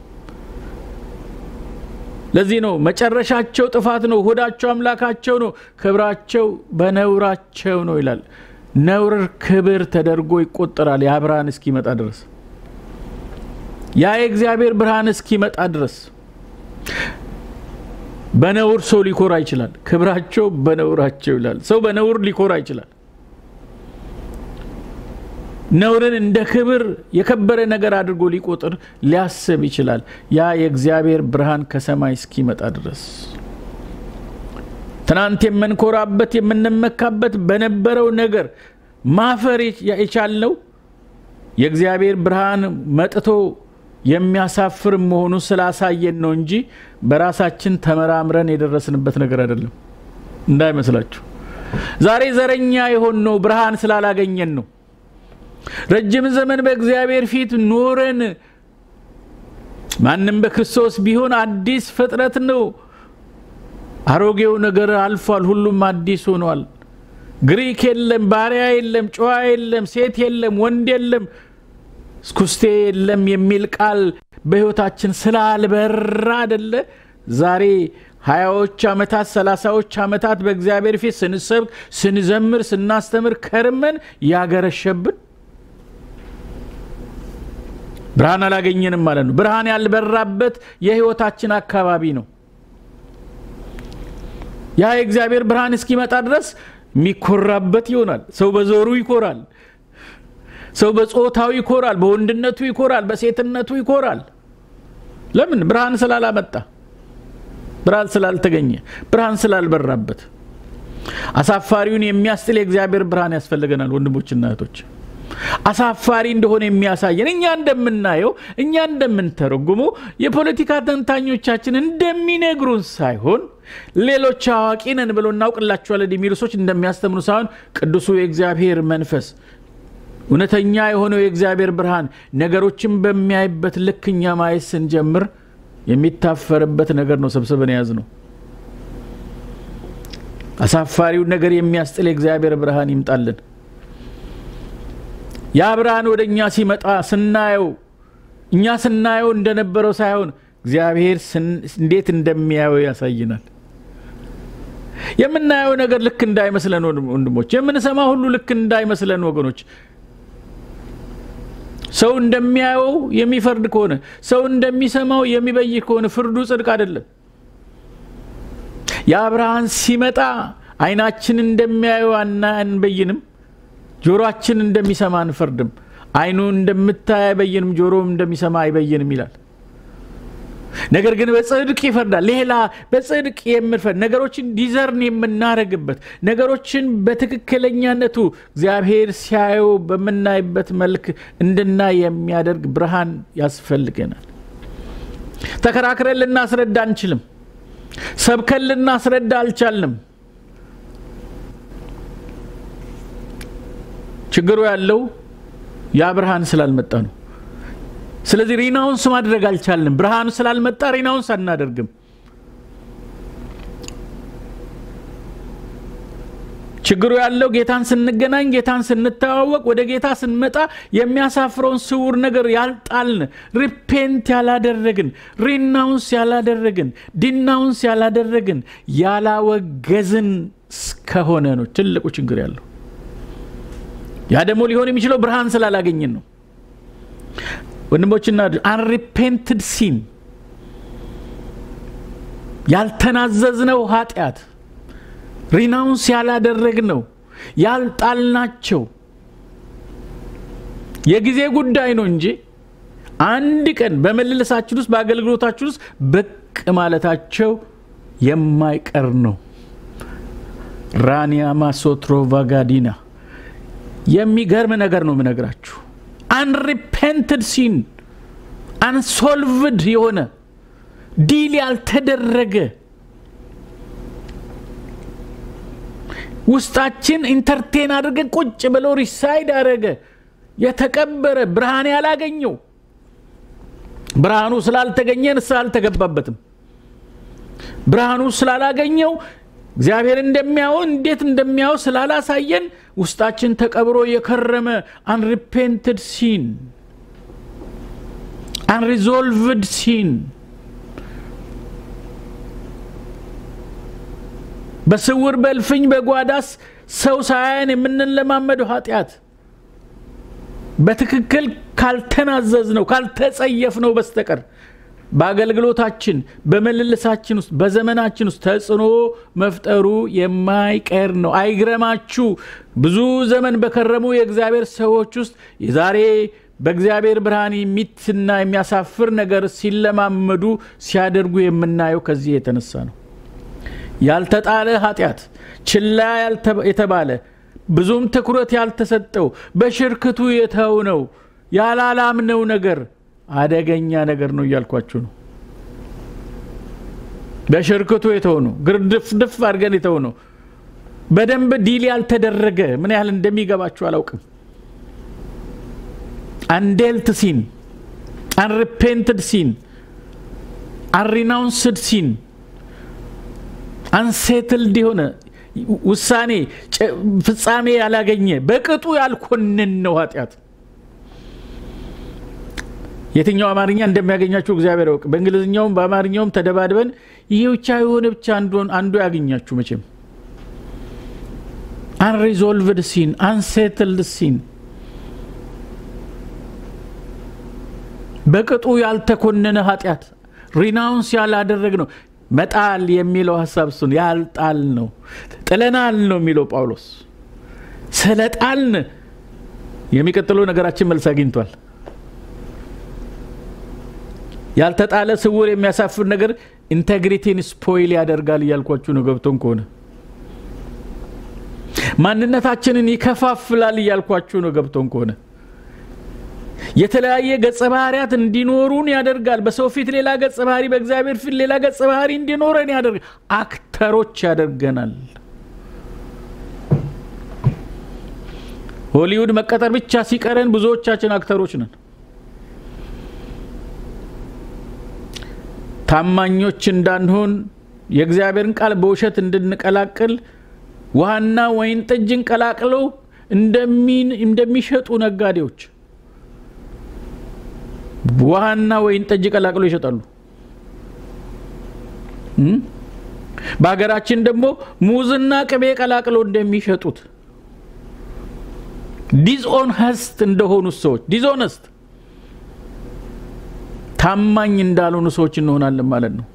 ለዚህ ነው መጨረሻቸው ጥፋት ነው ሆዳቸው አምላካቸው ነው ክብራቸው በነውራቸው ነው ይላል ነውር ክብር ተደርጎ ይቆጠራል ያብርሃን እስኪመጣ ድረስ ያ የእግዚአብሔር ብርሃን እስኪመጣ ድረስ በነውር ሰው ሊኮራ ይችላል ክብራቸው በነውራቸው ይላል ሰው በነውር ሊኮራ ይችላል ነውርን እንደ ክብር የከበረ ነገር አድርጎ ሊቆጥር ሊያስብ ይችላል ያ የእግዚአብሔር ብርሃን ከሰማይ እስኪመጣ ድረስ ትናንት የምንኮራበት የምንመካበት በነበረው ነገር ማፈር የቻልነው የእግዚአብሔር ብርሃን መጥቶ የሚያሳፍር መሆኑ ስላሳየን ነው እንጂ በራሳችን ተመራምረን የደረስንበት ነገር አይደለም እንዳይመስላችሁ ዛሬ ዘረኛ የሆነው ብርሃን ስላላገኘን ነው ረጅም ዘመን በእግዚአብሔር ፊት ኖረን ማንንም በክርስቶስ ቢሆን አዲስ ፍጥረት ነው አሮጌው ነገር አልፏል ሁሉም አዲስ ሆኗል ግሪክ የለም ባሪያ የለም ጨዋ የለም ሴት የለም ወንድ የለም ስኩስቴ የለም የሚል ቃል በህይወታችን ስላልበራ አይደለ ዛሬ ሃያዎች አመታት ሰላሳዎች አመታት በእግዚአብሔር ፊት ስንሰብክ ስንዘምር ስናስተምር ከርመን ያገረሸብን ብርሃን አላገኘንም ማለት ነው ብርሃን ያልበራበት የህይወታችን አካባቢ ነው ያ የእግዚአብሔር ብርሃን እስኪመጣ ድረስ ሚኮራበት ይሆናል ሰው በዘሩ ይኮራል ሰው በጾታው ይኮራል በወንድነቱ ይኮራል በሴትነቱ ይኮራል ለምን ብርሃን ስላላመጣ ብርሃን ስላልተገኘ ብርሃን ስላልበራበት አሳፋሪውን የሚያስጥል የእግዚአብሔር ብርሃን ያስፈልገናል ወንድሞችና እህቶች አሳፋሪ እንደሆነ የሚያሳየን እኛ እንደምናየው እኛ እንደምንተረጉመው የፖለቲካ ተንታኞቻችን እንደሚነግሩን ሳይሆን ሌሎች አዋቂ ነን ብለው እናውቅላቸዋለን የሚሉ ሰዎች እንደሚያስተምሩ ሳይሆን ቅዱሱ የእግዚአብሔር መንፈስ እውነተኛ የሆነው የእግዚአብሔር ብርሃን ነገሮችን በሚያይበት ልክኛ ማየት ስንጀምር የሚታፈርበት ነገር ነው ሰብስበን ያዝነው አሳፋሪው ነገር የሚያስጥል የእግዚአብሔር ብርሃን ይምጣልን ያ ብርሃን ወደኛ ሲመጣ ስናየው እኛ ስናየው እንደነበረው ሳይሆን እግዚአብሔር እንዴት እንደሚያየው ያሳየናል የምናየው ነገር ልክ እንዳይመስለን ወንድሞች የምንሰማው ሁሉ ልክ እንዳይመስለን ወገኖች ሰው እንደሚያየው የሚፈርድ ከሆነ ሰው እንደሚሰማው የሚበይ ከሆነ ፍርዱ ጽድቅ አይደለም ያ ብርሃን ሲመጣ አይናችን እንደሚያየው አንበይንም ጆሮአችን እንደሚሰማ አንፈርድም አይኑ እንደምታይ አይበይንም ጆሮም እንደሚሰማ አይበይንም ይላል ነገር ግን በጽድቅ ይፈርዳል ሌላ በጽድቅ የምንፈርድ ነገሮችን ዲዘርን የምናረግበት ነገሮችን በትክክለኛነቱ እግዚአብሔር ሲያየው በመናይበት መልክ እንድናይ የሚያደርግ ብርሃን ያስፈልገናል ተከራክረን ልናስረዳ አንችልም ሰብከን ልናስረዳ አልቻልንም ችግሩ ያለው ያ ብርሃን ስላልመጣ ነው ስለዚህ ሪናውንስ ማድረግ አልቻልንም ብርሃኑ ስላልመጣ ሪናውንስ አናደርግም ችግሩ ያለው ጌታን ስንገናኝ ጌታን ስንተዋወቅ ወደ ጌታ ስንመጣ የሚያሳፍረውን ስውር ነገር ያልጣልን ሪፔንት ያላደረግን ሪናውንስ ያላደረግን ዲናውንስ ያላደረግን ያላወገዝን ከሆነ ነው ትልቁ ችግር ያለው ያ ደግሞ ሊሆን የሚችለው ብርሃን ስላላገኘን ነው ወንድሞችና unrepented sin ያልተናዘዝነው ኃጢአት ሪናውንስ ያላደረግነው ያልጣልናቸው የጊዜ ጉዳይ ነው እንጂ አንድ ቀን በመልልሳችን ውስጥ በአገልግሎታችን ውስጥ በቅ ማለታቸው የማይቀር ነው ራኒያ ማሶትሮቫጋዲና የሚገርም ነገር ነው ምነግራችሁ unrepented sin unsolved የሆነ ዲል ያልተደረገ ውስጣችን ኢንተርቴን አድርገን ቁጭ ብሎ ሪሳይድ አደረገ የተቀበረ ብርሃን ያላገኘው ብርሃኑ ስላልተገኘን ስላልተገባበትም ብርሃኑ ስላላገኘው እግዚአብሔር እንደሚያው እንዴት እንደሚያው ስላላሳየን ውስጣችን ተቀብሮ የከረመ unrepented sin unresolved sin በስውር በልፍኝ በጓዳስ ሰው ሳይን የምንለማመደው ኃጢአት በትክክል ካልተናዘዝነው ካልተጸየፍነው በስተቀር በአገልግሎታችን በመልልሳችን ውስጥ በዘመናችን ውስጥ ተጽኖ መፍጠሩ የማይቀር ነው አይግረማችሁ ብዙ ዘመን በከረሙ የእግዚአብሔር ሰዎች ውስጥ የዛሬ በእግዚአብሔር ብርሃን የሚትና የሚያሳፍር ነገር ሲለማመዱ ሲያደርጉ የምናየው ከዚህ የተነሳ ነው ያልተጣለ ኃጢአት ችላ የተባለ ብዙም ትኩረት ያልተሰጠው በሽርክቱ የተውነው ያላላምነው ነገር አደገኛ ነገር ነው ያልኳችሁ ነው በሽርክቱ የተውነው ግርድፍ ድፍ አድርገን የተውነው በደንብ ዲል ያልተደረገ ምን ያህል እንደሚገባችሁ አላውቅም undealt sin unrepented sin unrenounced sin unsettled የሆነ ውሳኔ ፍጻሜ ያላገኘ በቅጡ ያልኮነን ነው ኃጢያት የትኛው አማርኛ እንደሚያገኛችሁ እግዚአብሔር ያውቅ በእንግሊዝኛውም በአማርኛውም ተደባድበን ይሄው ብቻ የሆነ ብቻ አንዱ አንዱ ያገኛችሁ መቼም unresolved sin unsettled sin በቅጡ ያልተኮነነ ኃጢያት ሪናውንስ ያላደረግ ነው መጣል የሚለው ሐሳብ እሱን ያልጣል ነው ጥለናል ነው የሚለው ጳውሎስ ስለጣልን የሚቀጥለው ነገራችን መልስ አግኝቷል ያልተጣለ ስውር የሚያሳፍር ነገር ኢንቴግሪቲን ስፖይል ያደርጋል ያልኳችሁ ነው ገብቶን ከሆነ ማንነታችንን ይከፋፍላል ያልኳችሁ ነው ገብቶን ከሆነ የተለያየ ገጸ ባህሪያት እንዲኖሩን ያደርጋል በሰው ፊት ሌላ ገጸ ባህሪ በእግዚአብሔር ፊት ሌላ ገጸ ባህሪ እንዲኖረን ያደርጋል አክተሮች ያደርገናል ሆሊውድ መቀጠር ብቻ ሲቀረን ብዙዎቻችን አክተሮች ነን ታማኞች እንዳንሆን የእግዚአብሔርን ቃል በውሸት እንድንቀላቅል ዋና ወይን ጠጅን ቀላቅለው እንደሚን እንደሚሸጡ ነጋዴዎች ዋና ወይን ጠጅ ቀላቅለው ይሸጣሉ በአገራችን ደግሞ ሙዝና ቅቤ ቀላቅለው እንደሚሸጡት ዲስኦነስት እንደሆኑ ሰዎች ዲስኦነስት ታማኝ እንዳልሆኑ ሰዎች እንሆናለን ማለት ነው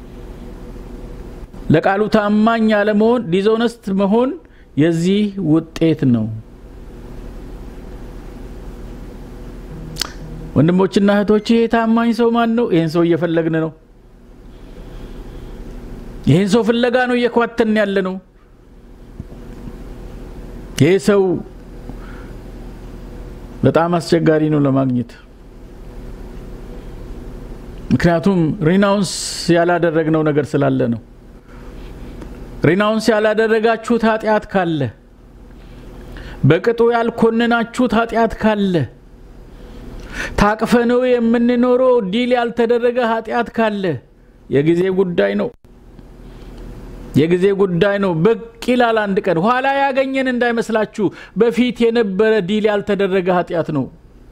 ለቃሉ ታማኝ ያለመሆን ዲስኦነስት መሆን የዚህ ውጤት ነው ወንድሞችና እህቶች ይሄ ታማኝ ሰው ማን ነው ይሄን ሰው እየፈለግን ነው ይሄን ሰው ፍለጋ ነው እየኳተን ያለ ነው ይሄ ሰው በጣም አስቸጋሪ ነው ለማግኘት ምክንያቱም ሪናውንስ ያላደረግነው ነገር ስላለ ነው ሪናውንስ ያላደረጋችሁት ኃጢያት ካለ በቅጡ ያልኮነናችሁት ኃጢያት ካለ ታቅፈነው የምንኖረው ዲል ያልተደረገ ኃጢያት ካለ የጊዜ ጉዳይ ነው የጊዜ ጉዳይ ነው በቂላል አንድ ቀን ኋላ ያገኘን እንዳይመስላችሁ በፊት የነበረ ዲል ያልተደረገ ኃጢያት ነው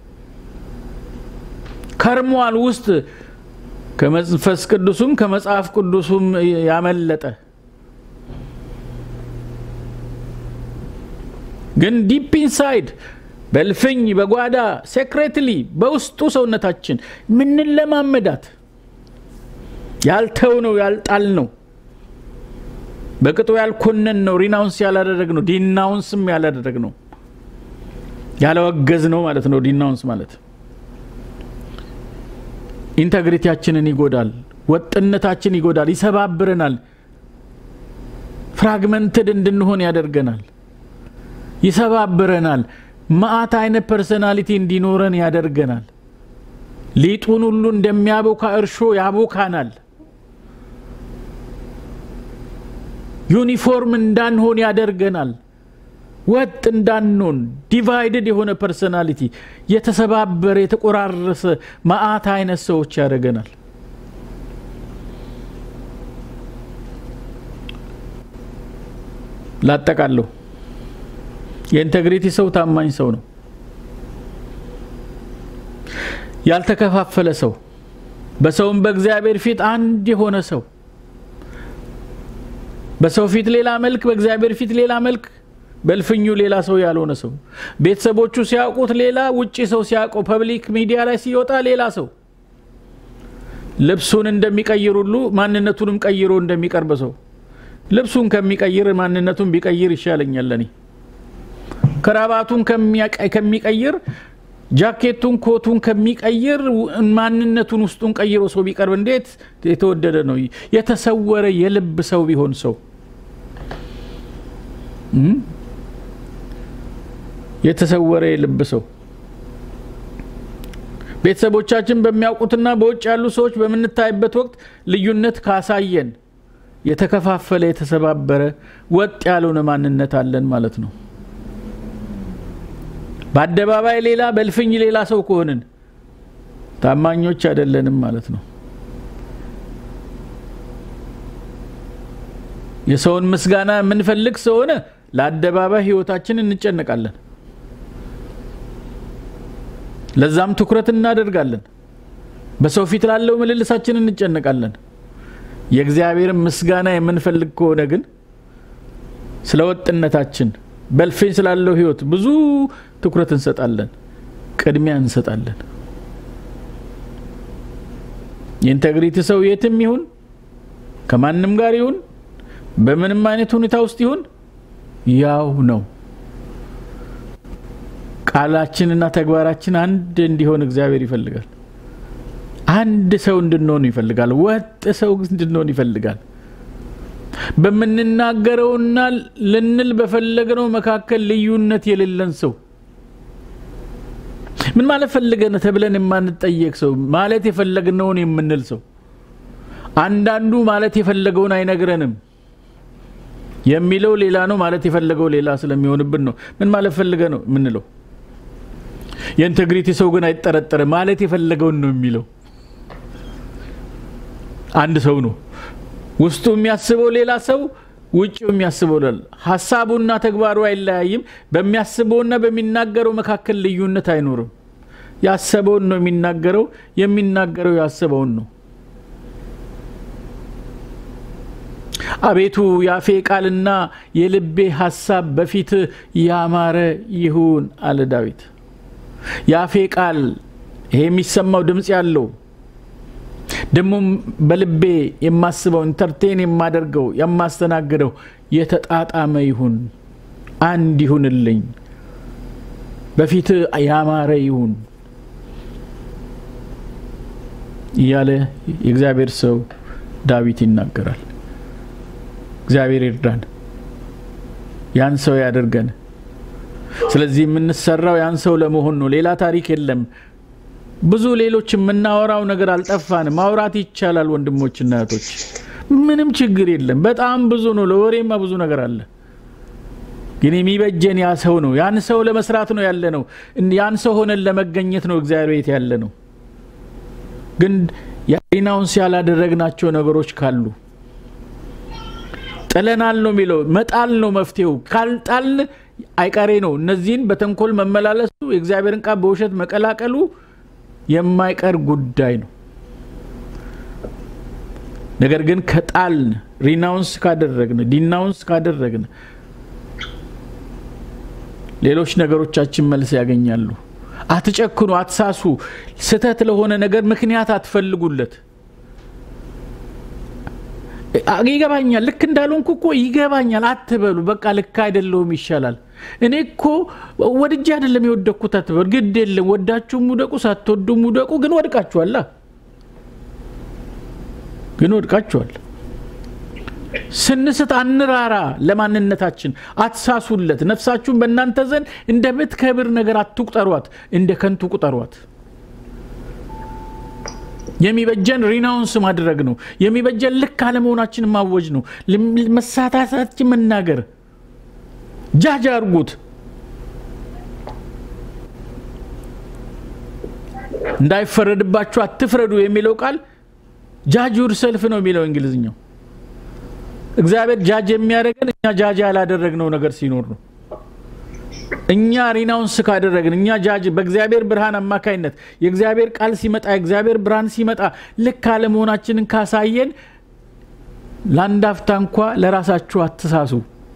ከርሟል ውስጥ ከመንፈስ ቅዱስም ከመጽሐፍ ቅዱስም ያመለጠ ግን ዲፕ ኢንሳይድ በልፍኝ በጓዳ ሴክሬትሊ በውስጡ ሰውነታችን ምን ለማመዳት ያልተው ነው ያልጣል ነው በቅጡ ያልኮነን ነው ሪናውንስ ያላደረግ ነው ዲናውንስም ያላደረግ ነው ያለወገዝ ነው ማለት ነው ዲናውንስ ማለት ኢንቴግሪቲያችንን ይጎዳል ወጥነታችን ይጎዳል ይሰባብረናል ፍራግመንትድ እንድንሆን ያደርገናል ይሰባብረናል ማአት አይነት ፐርሰናሊቲ እንዲኖረን ያደርገናል ሊጡን ሁሉ እንደሚያቦካ እርሾ ያቦካናል ዩኒፎርም እንዳንሆን ያደርገናል ወጥ እንዳንሆን ዲቫይድድ የሆነ ፐርሰናሊቲ የተሰባበረ የተቆራረሰ ማአት አይነት ሰዎች ያደርገናል ላጠቃለው የኢንቴግሪቲ ሰው ታማኝ ሰው ነው ያልተከፋፈለ ሰው በሰውም በእግዚአብሔር ፊት አንድ የሆነ ሰው በሰው ፊት ሌላ መልክ በእግዚአብሔር ፊት ሌላ መልክ በልፍኙ ሌላ ሰው ያልሆነ ሰው ቤተሰቦቹ ሲያውቁት ሌላ ውጪ ሰው ሲያውቀው ፐብሊክ ሚዲያ ላይ ሲወጣ ሌላ ሰው ልብሱን እንደሚቀይር ሁሉ ማንነቱንም ቀይሮ እንደሚቀርብ ሰው ልብሱን ከሚቀይር ማንነቱን ቢቀይር ይሻለኛል ለኔ ከራባቱን ከሚቀይር ጃኬቱን ኮቱን ከሚቀይር ማንነቱን ውስጡን ቀይሮ ሰው ቢቀርብ እንዴት የተወደደ ነው የተሰወረ የልብ ሰው ቢሆን ሰው የተሰወረ የልብ ሰው ቤተሰቦቻችን በሚያውቁትና በውጭ ያሉ ሰዎች በመንታይበት ወቅት ልዩነት ካሳየን የተከፋፈለ የተሰባበረ ወጥ ያልሆነ ማንነት አለን ማለት ነው በአደባባይ ሌላ በልፍኝ ሌላ ሰው ከሆነን ታማኞች አይደለንም ማለት ነው የሰውን ምስጋና የምንፈልግ ሰውነ ለአደባባይ ህይወታችንን እንጨነቃለን ለዛም ትኩረት እናደርጋለን በሰው ፊት ላለው ምልልሳችንን እንጨነቃለን የእግዚአብሔር ምስጋና የምንፈልግ ከሆነ ግን ስለወጥነታችን በልፍኝ ስላለው ህይወት ብዙ ትኩረት እንሰጣለን ቅድሚያ እንሰጣለን የኢንቴግሪቲ ሰው የትም ይሁን ከማንንም ጋር ይሁን በምንም አይነት ሁኔታ ውስጥ ይሁን ያው ነው ቃላችንና ተግባራችን አንድ እንዲሆን እግዚአብሔር ይፈልጋል አንድ ሰው እንድንሆን ይፈልጋል ወጥ ሰው እንድንሆን ይፈልጋል በመንናገረውና ለንል በፈለገነው መካከል ልዩነት የሌለን ሰው ምን ማለት ፈልገነ ተብለን የማንጠየቅ ሰው ማለት የፈለግነውን የምንል ሰው አንዳንዱ ማለት የፈለገውን አይነግረንም የሚለው ሌላ ነው ማለት የፈለገው ሌላ ስለሚሆንብን ነው ምን ማለት ፈልገ ነው ምንለው የኢንቴግሪቲ ሰው ግን አይጠረጠረ ማለት የፈለገውን ነው የሚለው አንድ ሰው ነው ውስጡ የሚያስበው ሌላ ሰው ውጪው የሚያስበው ሌላ ሐሳቡና ተግባሩ አይለያይም በሚያስበውና በሚናገረው መካከል ልዩነት አይኖርም ያሰበውን ነው የሚናገረው የሚናገረው ያሰበውን ነው አቤቱ ያፌ ቃልና የልቤ ሐሳብ በፊት ያማረ ይሁን አለ ዳዊት ያፌ ቃል ይሄ የሚሰማው ድምጽ ያለው ደሞ በልቤ የማስበው ኢንተርቴን የማደርገው የማስተናግደው የተጣጣመ ይሁን አንድ ይሁንልኝ በፊት ያማረ ይሁን ያለ የእግዚአብሔር ሰው ዳዊት ይናገራል እግዚአብሔር ይርዳን ያን ሰው ያደርገን ስለዚህ የምንሰራው ያን ሰው ለመሆን ነው ሌላ ታሪክ የለም ብዙ ሌሎች የምናወራው ነገር አልጠፋን ማውራት ይቻላል ወንድሞችና እህቶች ምንም ችግር የለም በጣም ብዙ ነው ለወሬማ ብዙ ነገር አለ ግን የሚበጀን ያ ሰው ነው ያን ሰው ለመስራት ነው ያለ ነው ያን ሰው ሆነን ለመገኘት ነው እግዚአብሔር ቤት ያለ ነው ግን ያሪናውንስ ያላደረግናቸው ነገሮች ካሉ ጥለናል ነው የሚለው መጣል ነው መፍትሄው ካልጣል አይቀሬ ነው እነዚህን በተንኮል መመላለሱ የእግዚአብሔርን ቃል በውሸት መቀላቀሉ የማይቀር ጉዳይ ነው ነገር ግን ከጣልን ሪናውንስ ካደረግን ዲናውንስ ካደረግን ሌሎች ነገሮቻችን መልስ ያገኛሉ አትጨክኑ አትሳሱ ስተት ለሆነ ነገር ምክንያት አትፈልጉለት ይገባኛል ልክ እንዳልሆንኩ እኮ ይገባኛል አትበሉ በቃ ልክ አይደለም ይሻላል እኔ እኮ ወድጄ አይደለም የወደኩት አትበሉ ግድ የለም ወዳችሁ ሙደቁ ሳትወዱ ሙደቁ ግን ወድቃችኋል ግን ወድቃችኋል ስንስት አንራራ ለማንነታችን አትሳሱለት ነፍሳችሁን በእናንተ ዘንድ እንደ ምትከብር ነገር አትቁጠሯት እንደ ከንቱ ቁጠሯት የሚበጀን ሪናውንስ ማድረግ ነው የሚበጀን ልክ አለመሆናችን ማወጅ ነው መሳታታችን መናገር ጃጅ አርጉት እንዳይፈረድባችሁ አትፍረዱ የሚለው ቃል ጃጅ yourself ነው የሚለው እንግሊዝኛው እግዚአብሔር ጃጅ የሚያደርገን እኛ ጃጅ ያላደረግነው ነገር ሲኖር ነው እኛ ሪናውንስ ካደረግን እኛ ጃጅ በእግዚአብሔር ብርሃን አማካይነት የእግዚአብሔር ቃል ሲመጣ የእግዚአብሔር ብርሃን ሲመጣ ልክ አለመሆናችንን ካሳየን ላንዳፍታ እንኳን ለራሳችሁ አትሳሱ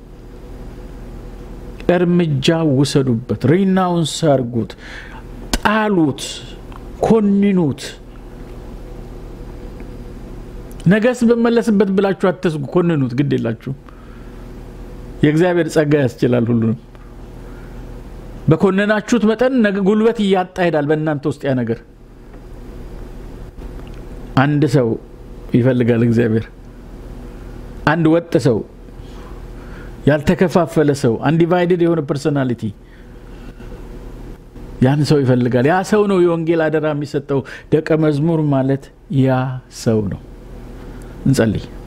እርምጃ ወሰዱበት ሪናውንስ አርጉት ጣሉት ኮንኑት ነገስ በመለስበት ብላችሁ አትስጉ ኮንኑት ግድ የላችሁ የእግዚአብሔር ጸጋ ያስችላል ሁሉንም በኮነናችሁት መጠን ነገ ጉልበት ያጣ ይዳል በእናንተ ውስጥ ያ ነገር አንድ ሰው ይፈልጋል እግዚአብሔር አንድ ወጥ ሰው ያልተከፋፈለ ሰው አንዲቫይድድ የሆነ ፐርሰናሊቲ ያን ሰው ይፈልጋል ያ ሰው ነው የወንጌል አደራ የሚሰጠው ደቀ መዝሙር ማለት ያ ሰው ነው እንጸልይ